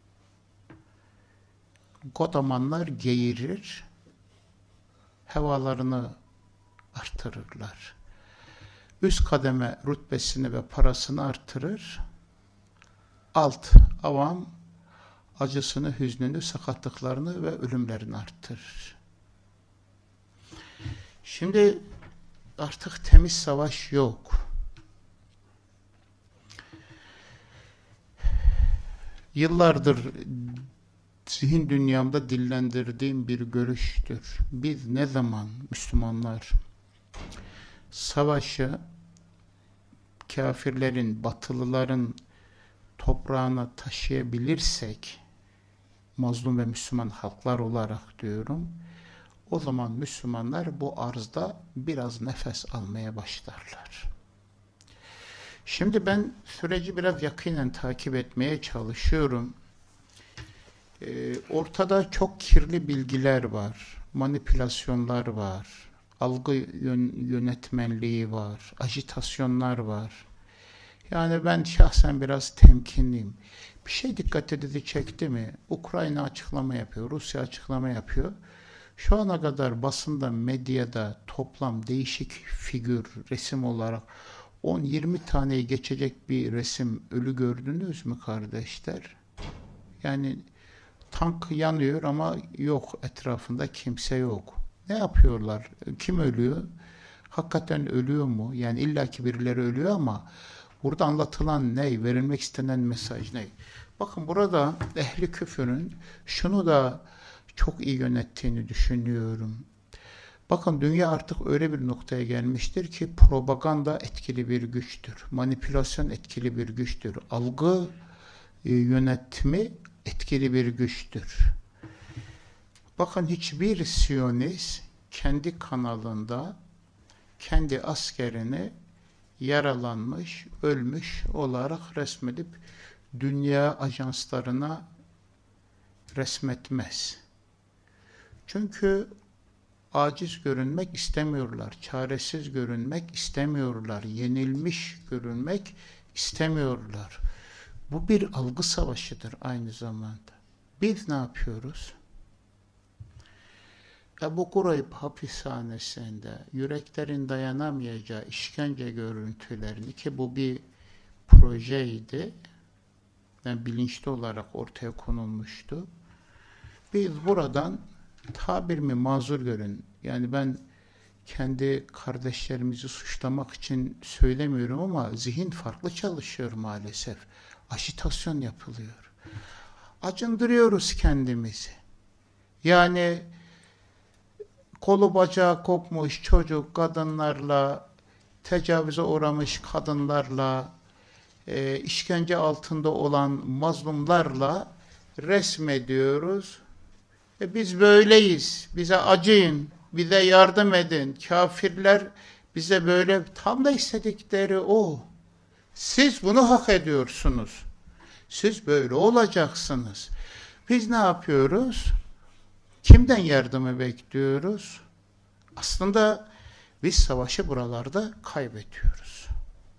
kodamanlar geğirir, hevalarını artırırlar. Üst kademe rütbesini ve parasını artırır, alt avam acısını, hüznünü, sakatlıklarını ve ölümlerini arttırır. Şimdi artık temiz savaş yok. Yıllardır zihin dünyamda dillendirdiğim bir görüştür. Biz ne zaman Müslümanlar savaşı kafirlerin, batılıların toprağına taşıyabilirsek, mazlum ve Müslüman halklar olarak diyorum, o zaman Müslümanlar bu arzda biraz nefes almaya başlarlar. Şimdi ben süreci biraz yakinen takip etmeye çalışıyorum. Ee, ortada çok kirli bilgiler var, manipülasyonlar var, algı yönetmenliği var, ajitasyonlar var. Yani ben şahsen biraz temkinliyim. Bir şey dikkat edildi çekti mi? Ukrayna açıklama yapıyor, Rusya açıklama yapıyor. Şu ana kadar basında, medyada toplam değişik figür, resim olarak on yirmi taneyi geçecek bir resim, ölü gördünüz mü kardeşler? Yani tank yanıyor ama yok, etrafında kimse yok. Ne yapıyorlar? Kim ölüyor? Hakikaten ölüyor mu? Yani illaki birileri ölüyor ama burada anlatılan ne? Verilmek istenen mesaj ne? Bakın burada ehli küfürün şunu da çok iyi yönettiğini düşünüyorum. Bakın dünya artık öyle bir noktaya gelmiştir ki propaganda etkili bir güçtür. Manipülasyon etkili bir güçtür. Algı e, yönetimi etkili bir güçtür. Bakın hiçbir Siyonist kendi kanalında kendi askerini yaralanmış, ölmüş olarak resmedip dünya ajanslarına resmetmez. Çünkü aciz görünmek istemiyorlar, çaresiz görünmek istemiyorlar, yenilmiş görünmek istemiyorlar. Bu bir algı savaşıdır aynı zamanda. Biz ne yapıyoruz? Ebu Kurayb hapishanesinde yüreklerin dayanamayacağı işkence görüntülerini, ki bu bir projeydi, yani bilinçli olarak ortaya konulmuştu. Biz buradan tabirimi mazur görün. Yani ben kendi kardeşlerimizi suçlamak için söylemiyorum ama zihin farklı çalışıyor maalesef. Ajitasyon yapılıyor. Acındırıyoruz kendimizi. Yani kolu bacağı kopmuş çocuk kadınlarla, tecavüze uğramış kadınlarla, e, işkence altında olan mazlumlarla resmediyoruz. E biz böyleyiz, bize acıyın, bize yardım edin. Kafirler bize böyle, tam da istedikleri o. Siz bunu hak ediyorsunuz. Siz böyle olacaksınız. Biz ne yapıyoruz? Kimden yardımı bekliyoruz? Aslında biz savaşı buralarda kaybediyoruz.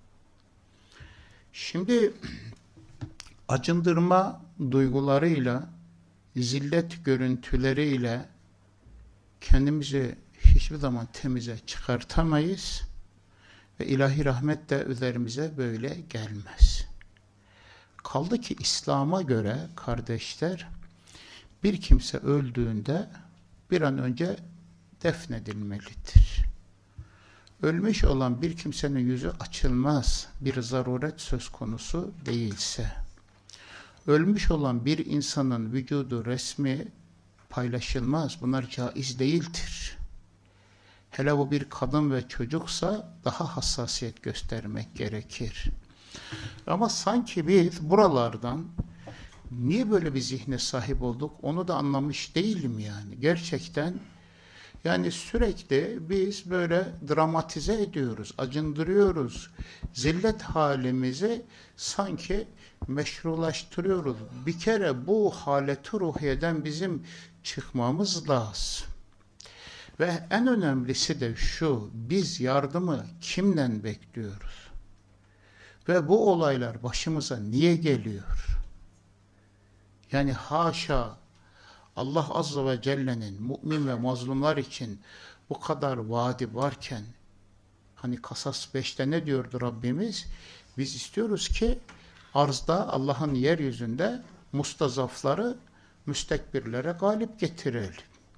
Şimdi acındırma duygularıyla, zillet görüntüleriyle kendimizi hiçbir zaman temize çıkartamayız ve ilahi rahmet de üzerimize böyle gelmez. Kaldı ki İslam'a göre kardeşler, bir kimse öldüğünde bir an önce defnedilmelidir. Ölmüş olan bir kimsenin yüzü açılmaz, bir zaruret söz konusu değilse. Ölmüş olan bir insanın vücudu, resmi paylaşılmaz. Bunlar caiz değildir. Hele bu bir kadın ve çocuksa daha hassasiyet göstermek gerekir. Ama sanki biz buralardan niye böyle bir zihne sahip olduk onu da anlamış değilim yani. Gerçekten yani sürekli biz böyle dramatize ediyoruz, acındırıyoruz. Zillet halimizi sanki meşrulaştırıyoruz. Bir kere bu haleti ruhiyeden bizim çıkmamız lazım. Ve en önemlisi de şu, biz yardımı kimden bekliyoruz? Ve bu olaylar başımıza niye geliyor? Yani haşa, Allah Azze ve Celle'nin mümin ve mazlumlar için bu kadar vaadi varken, hani Kasas beşte ne diyordu Rabbimiz? Biz istiyoruz ki arzda, Allah'ın yeryüzünde mustazafları, müstekbirlere galip getirelim.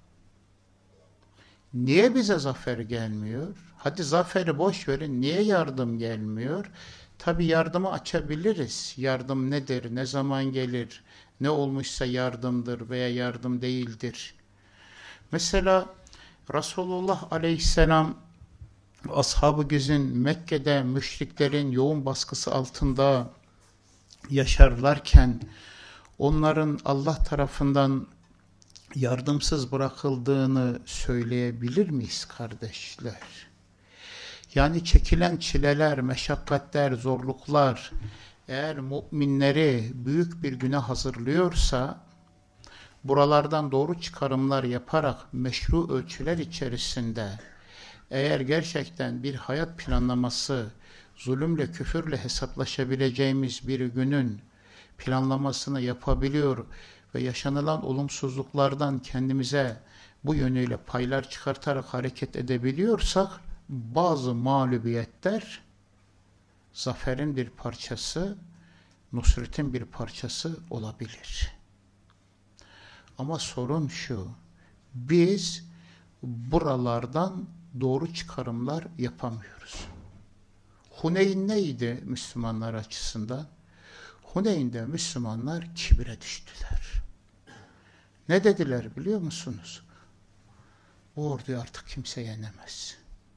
Niye bize zafer gelmiyor? Hadi zaferi boş verin, niye yardım gelmiyor? Tabi yardımı açabiliriz. Yardım nedir, ne zaman gelir, ne olmuşsa yardımdır veya yardım değildir. Mesela Resulullah Aleyhisselam Ashab-ı Güz'ün Mekke'de müşriklerin yoğun baskısı altında yaşarlarken onların Allah tarafından yardımsız bırakıldığını söyleyebilir miyiz kardeşler? Yani çekilen çileler, meşakkatler, zorluklar eğer müminleri büyük bir güne hazırlıyorsa, buralardan doğru çıkarımlar yaparak meşru ölçüler içerisinde eğer gerçekten bir hayat planlaması, zulümle, küfürle hesaplaşabileceğimiz bir günün planlamasını yapabiliyor ve yaşanılan olumsuzluklardan kendimize bu yönüyle paylar çıkartarak hareket edebiliyorsak, bazı mağlubiyetler zaferin bir parçası, nusretin bir parçası olabilir. Ama sorun şu, biz buralardan doğru çıkarımlar yapamıyoruz. Huneyn neydi Müslümanlar açısından? Huneyn'de Müslümanlar kibire düştüler. Ne dediler biliyor musunuz? Bu orduyu artık kimse yenemez.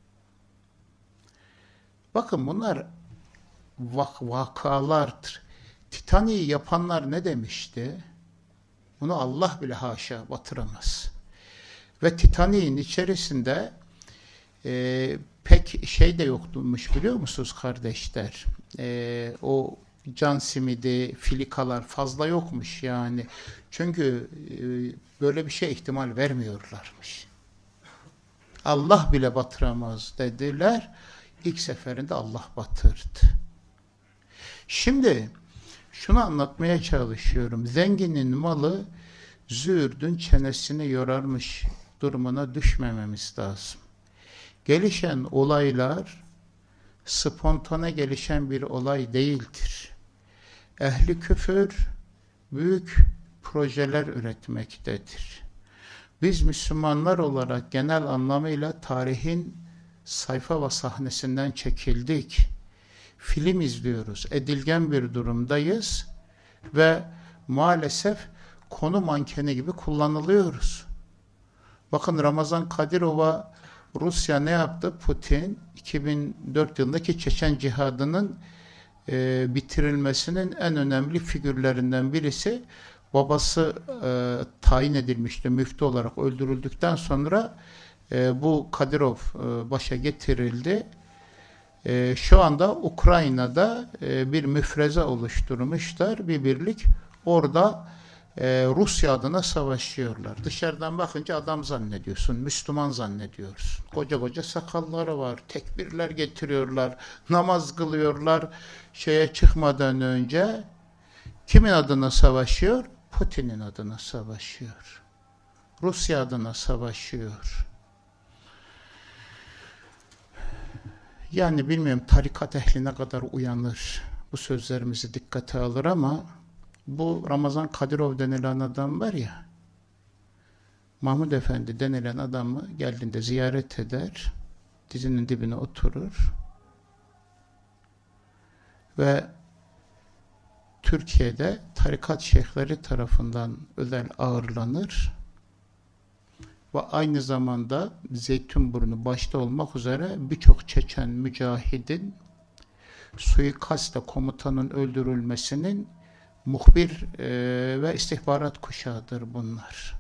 Bakın bunlar vak vakalardır. Titanik'i yapanlar ne demişti? Bunu Allah bile haşa batıramaz. Ve Titanik'in içerisinde e, pek şey de yokmuş biliyor musunuz kardeşler? E, o can simidi, filikalar fazla yokmuş yani. Çünkü e, böyle bir şey ihtimal vermiyorlarmış. Allah bile batıramaz dediler. İlk seferinde Allah batırdı. Şimdi şunu anlatmaya çalışıyorum. Zenginin malı züğürdün çenesini yorarmış durumuna düşmememiz lazım. Gelişen olaylar spontane gelişen bir olay değildir. Ehli küfür büyük projeler üretmektedir. Biz Müslümanlar olarak genel anlamıyla tarihin sayfa ve sahnesinden çekildik. Film izliyoruz. Edilgen bir durumdayız ve maalesef konu mankeni gibi kullanılıyoruz. Bakın Ramazan Kadyrov'a Rusya ne yaptı? Putin iki bin dört yılındaki Çeçen cihadının e, bitirilmesinin en önemli figürlerinden birisi. Babası e, tayin edilmişti müftü olarak, öldürüldükten sonra e, bu Kadyrov e, başa getirildi. E, şu anda Ukrayna'da e, bir müfreze oluşturmuşlar, bir birlik. Orada e, Rusya adına savaşıyorlar. Dışarıdan bakınca adam zannediyorsun, Müslüman zannediyorsun. Koca koca sakalları var, tekbirler getiriyorlar, namaz kılıyorlar. Şeye çıkmadan önce kimin adına savaşıyor? Putin'in adına savaşıyor. Rusya adına savaşıyor. Yani bilmiyorum tarikat ehli ne kadar uyanır, bu sözlerimizi dikkate alır ama bu Ramazan Kadyrov denilen adam var ya, Mahmud Efendi denilen adamı geldiğinde ziyaret eder, dizinin dibine oturur ve Türkiye'de tarikat şeyhleri tarafından özel ağırlanır ve aynı zamanda Zeytinburnu başta olmak üzere birçok Çeçen mücahidin suikastle komutanın öldürülmesinin muhbir e, ve istihbarat kuşağıdır bunlar.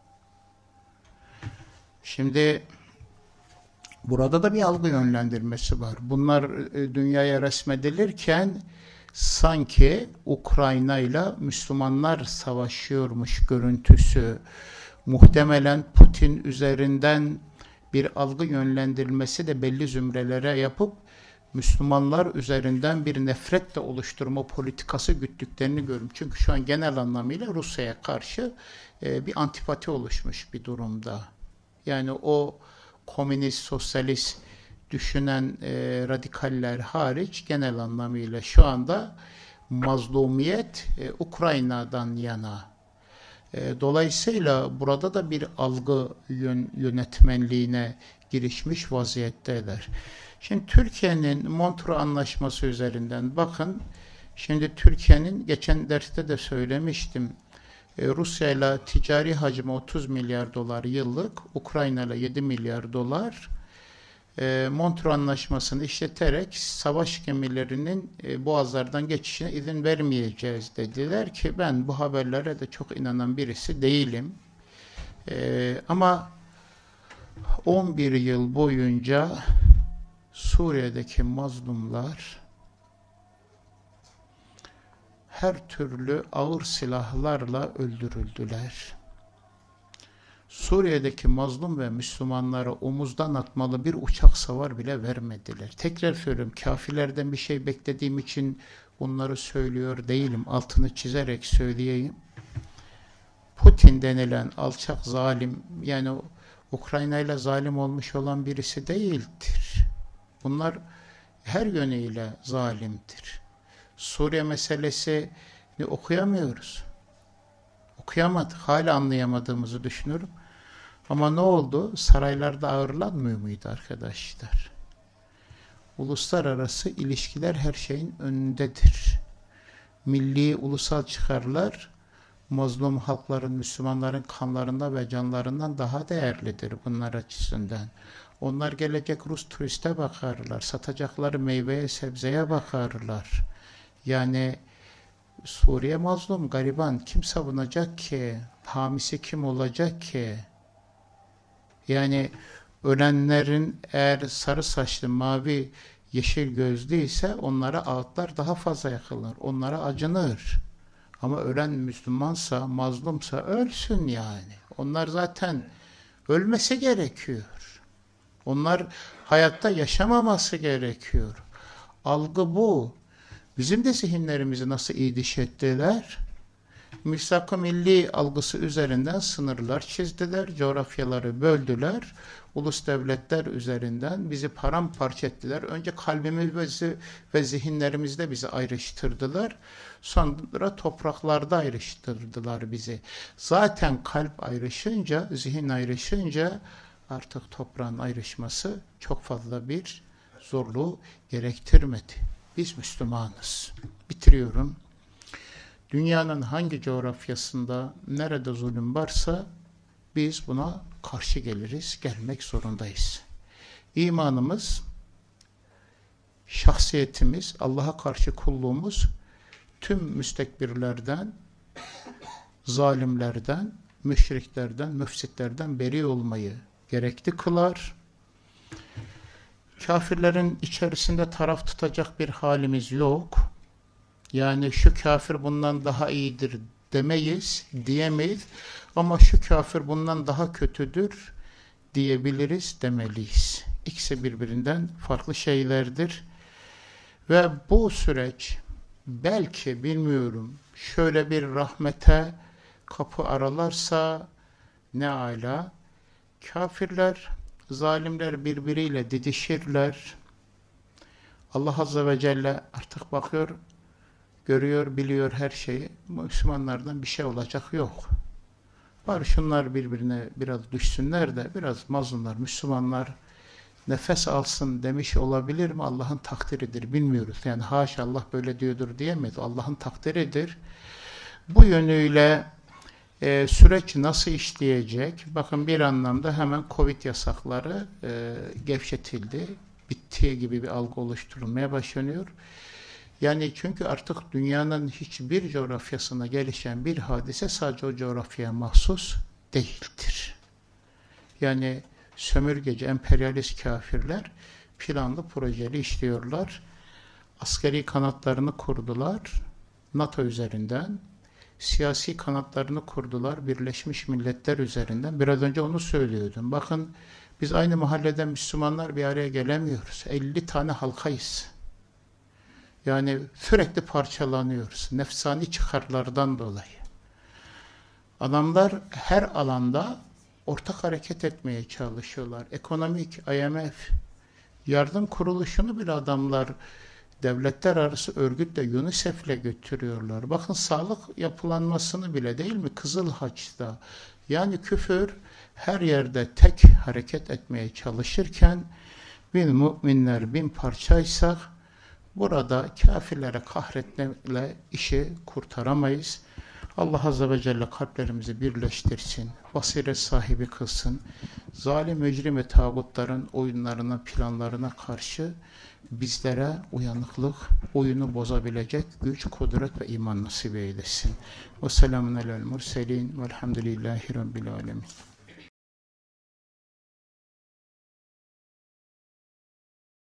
Şimdi burada da bir algı yönlendirmesi var. Bunlar e, dünyaya resmedilirken sanki Ukrayna ile Müslümanlar savaşıyormuş görüntüsü, muhtemelen Putin üzerinden bir algı yönlendirilmesi de belli zümrelere yapıp Müslümanlar üzerinden bir nefret de oluşturma politikası güttüklerini görüyorum. Çünkü şu an genel anlamıyla Rusya'ya karşı e, bir antipati oluşmuş bir durumda. Yani o komünist, sosyalist düşünen e, radikaller hariç genel anlamıyla şu anda mazlumiyet e, Ukrayna'dan yana. E, dolayısıyla burada da bir algı yön, yönetmenliğine girişmiş vaziyetteler. Şimdi Türkiye'nin Montreux Anlaşması üzerinden bakın. Şimdi Türkiye'nin geçen derste de söylemiştim. E, Rusya ile ticari hacmi otuz milyar dolar yıllık, Ukrayna ile yedi milyar dolar. E, Montreux Anlaşması'nı işleterek savaş gemilerinin e, boğazlardan geçişine izin vermeyeceğiz dediler ki ben bu haberlere de çok inanan birisi değilim. E, ama on bir yıl boyunca Suriye'deki mazlumlar her türlü ağır silahlarla öldürüldüler. Suriye'deki mazlum ve Müslümanlara omuzdan atmalı bir uçak savar bile vermediler. Tekrar söylüyorum, kafirlerden bir şey beklediğim için bunları söylüyor değilim. Altını çizerek söyleyeyim. Putin denilen alçak zalim, yani Ukrayna ile zalim olmuş olan birisi değildir. Bunlar her yönüyle zalimdir. Suriye meselesini okuyamıyoruz. Okuyamadık. Hala anlayamadığımızı düşünüyorum. Ama ne oldu? Saraylarda ağırlanmıyor muydu arkadaşlar? Uluslararası ilişkiler her şeyin önündedir. Milli, ulusal çıkarlar mazlum halkların, Müslümanların kanlarında ve canlarından daha değerlidir bunlar açısından. Onlar gelecek Rus turiste bakarlar. Satacakları meyveye, sebzeye bakarlar. Yani Suriye mazlum, gariban. Kim savunacak ki? Hamisi kim olacak ki? Yani ölenlerin eğer sarı saçlı, mavi, yeşil gözlü ise onlara ağıtlar daha fazla yakılır. Onlara acınır. Ama ölen Müslümansa, mazlumsa ölsün yani. Onlar zaten ölmesi gerekiyor. Onlar hayatta yaşamaması gerekiyor. Algı bu. Bizim de zihinlerimizi nasıl idiş ettiler? Misak-ı milli algısı üzerinden sınırlar çizdiler, coğrafyaları böldüler, ulus devletler üzerinden bizi paramparça ettiler. Önce kalbimizi ve zihinlerimizde bizi ayrıştırdılar, sonra topraklarda ayrıştırdılar bizi. Zaten kalp ayrışınca, zihin ayrışınca artık toprağın ayrışması çok fazla bir zorluğu gerektirmedi. Biz Müslümanız. Bitiriyorum. Dünyanın hangi coğrafyasında, nerede zulüm varsa biz buna karşı geliriz, gelmek zorundayız. İmanımız, şahsiyetimiz, Allah'a karşı kulluğumuz tüm müstekbirlerden, zalimlerden, müşriklerden, müfsitlerden beri olmayı gerekli kılar. Kafirlerin içerisinde taraf tutacak bir halimiz yok. Yani şu kafir bundan daha iyidir demeyiz, diyemeyiz. Ama şu kafir bundan daha kötüdür diyebiliriz, demeliyiz. İkisi birbirinden farklı şeylerdir. Ve bu süreç belki, bilmiyorum, şöyle bir rahmete kapı aralarsa ne âlâ. Kafirler, zalimler birbiriyle didişirler. Allah Azze ve Celle artık bakıyor, görüyor, biliyor her şeyi. Müslümanlardan bir şey olacak yok. Bari şunlar birbirine biraz düşsünler de biraz mazlumlar, Müslümanlar nefes alsın demiş olabilir mi? Allah'ın takdiridir. Bilmiyoruz. Yani haşa Allah böyle diyordur diyemeyiz. Allah'ın takdiridir. Bu yönüyle e, süreç nasıl işleyecek? Bakın bir anlamda hemen Covid yasakları e, gevşetildi. Bittiği gibi bir algı oluşturulmaya başlanıyor. Yani çünkü artık dünyanın hiçbir coğrafyasına gelişen bir hadise sadece o coğrafyaya mahsus değildir. Yani sömürgeci, emperyalist kafirler planlı projeli işliyorlar. Askeri kanatlarını kurdular NATO üzerinden. Siyasi kanatlarını kurdular Birleşmiş Milletler üzerinden. Biraz önce onu söylüyordum. Bakın biz aynı mahalleden Müslümanlar bir araya gelemiyoruz. elli tane halkayız. Yani sürekli parçalanıyoruz. Nefsani çıkarlardan dolayı. Adamlar her alanda ortak hareket etmeye çalışıyorlar. Ekonomik, I M F, yardım kuruluşunu bile adamlar devletler arası örgütle, UNICEF'le götürüyorlar. Bakın sağlık yapılanmasını bile, değil mi? Kızıl Haç'ta. Yani küfür her yerde tek hareket etmeye çalışırken biz müminler bin parçaysak burada kafirlere kahretmekle işi kurtaramayız. Allah Azze ve Celle kalplerimizi birleştirsin, basiret sahibi kılsın, zalim, mücrim ve tağutların oyunlarına, planlarına karşı bizlere uyanıklık, oyunu bozabilecek güç, kudret ve iman nasip eylesin. Ve selamun alel murselin velhamdülillahi rabbil alemin.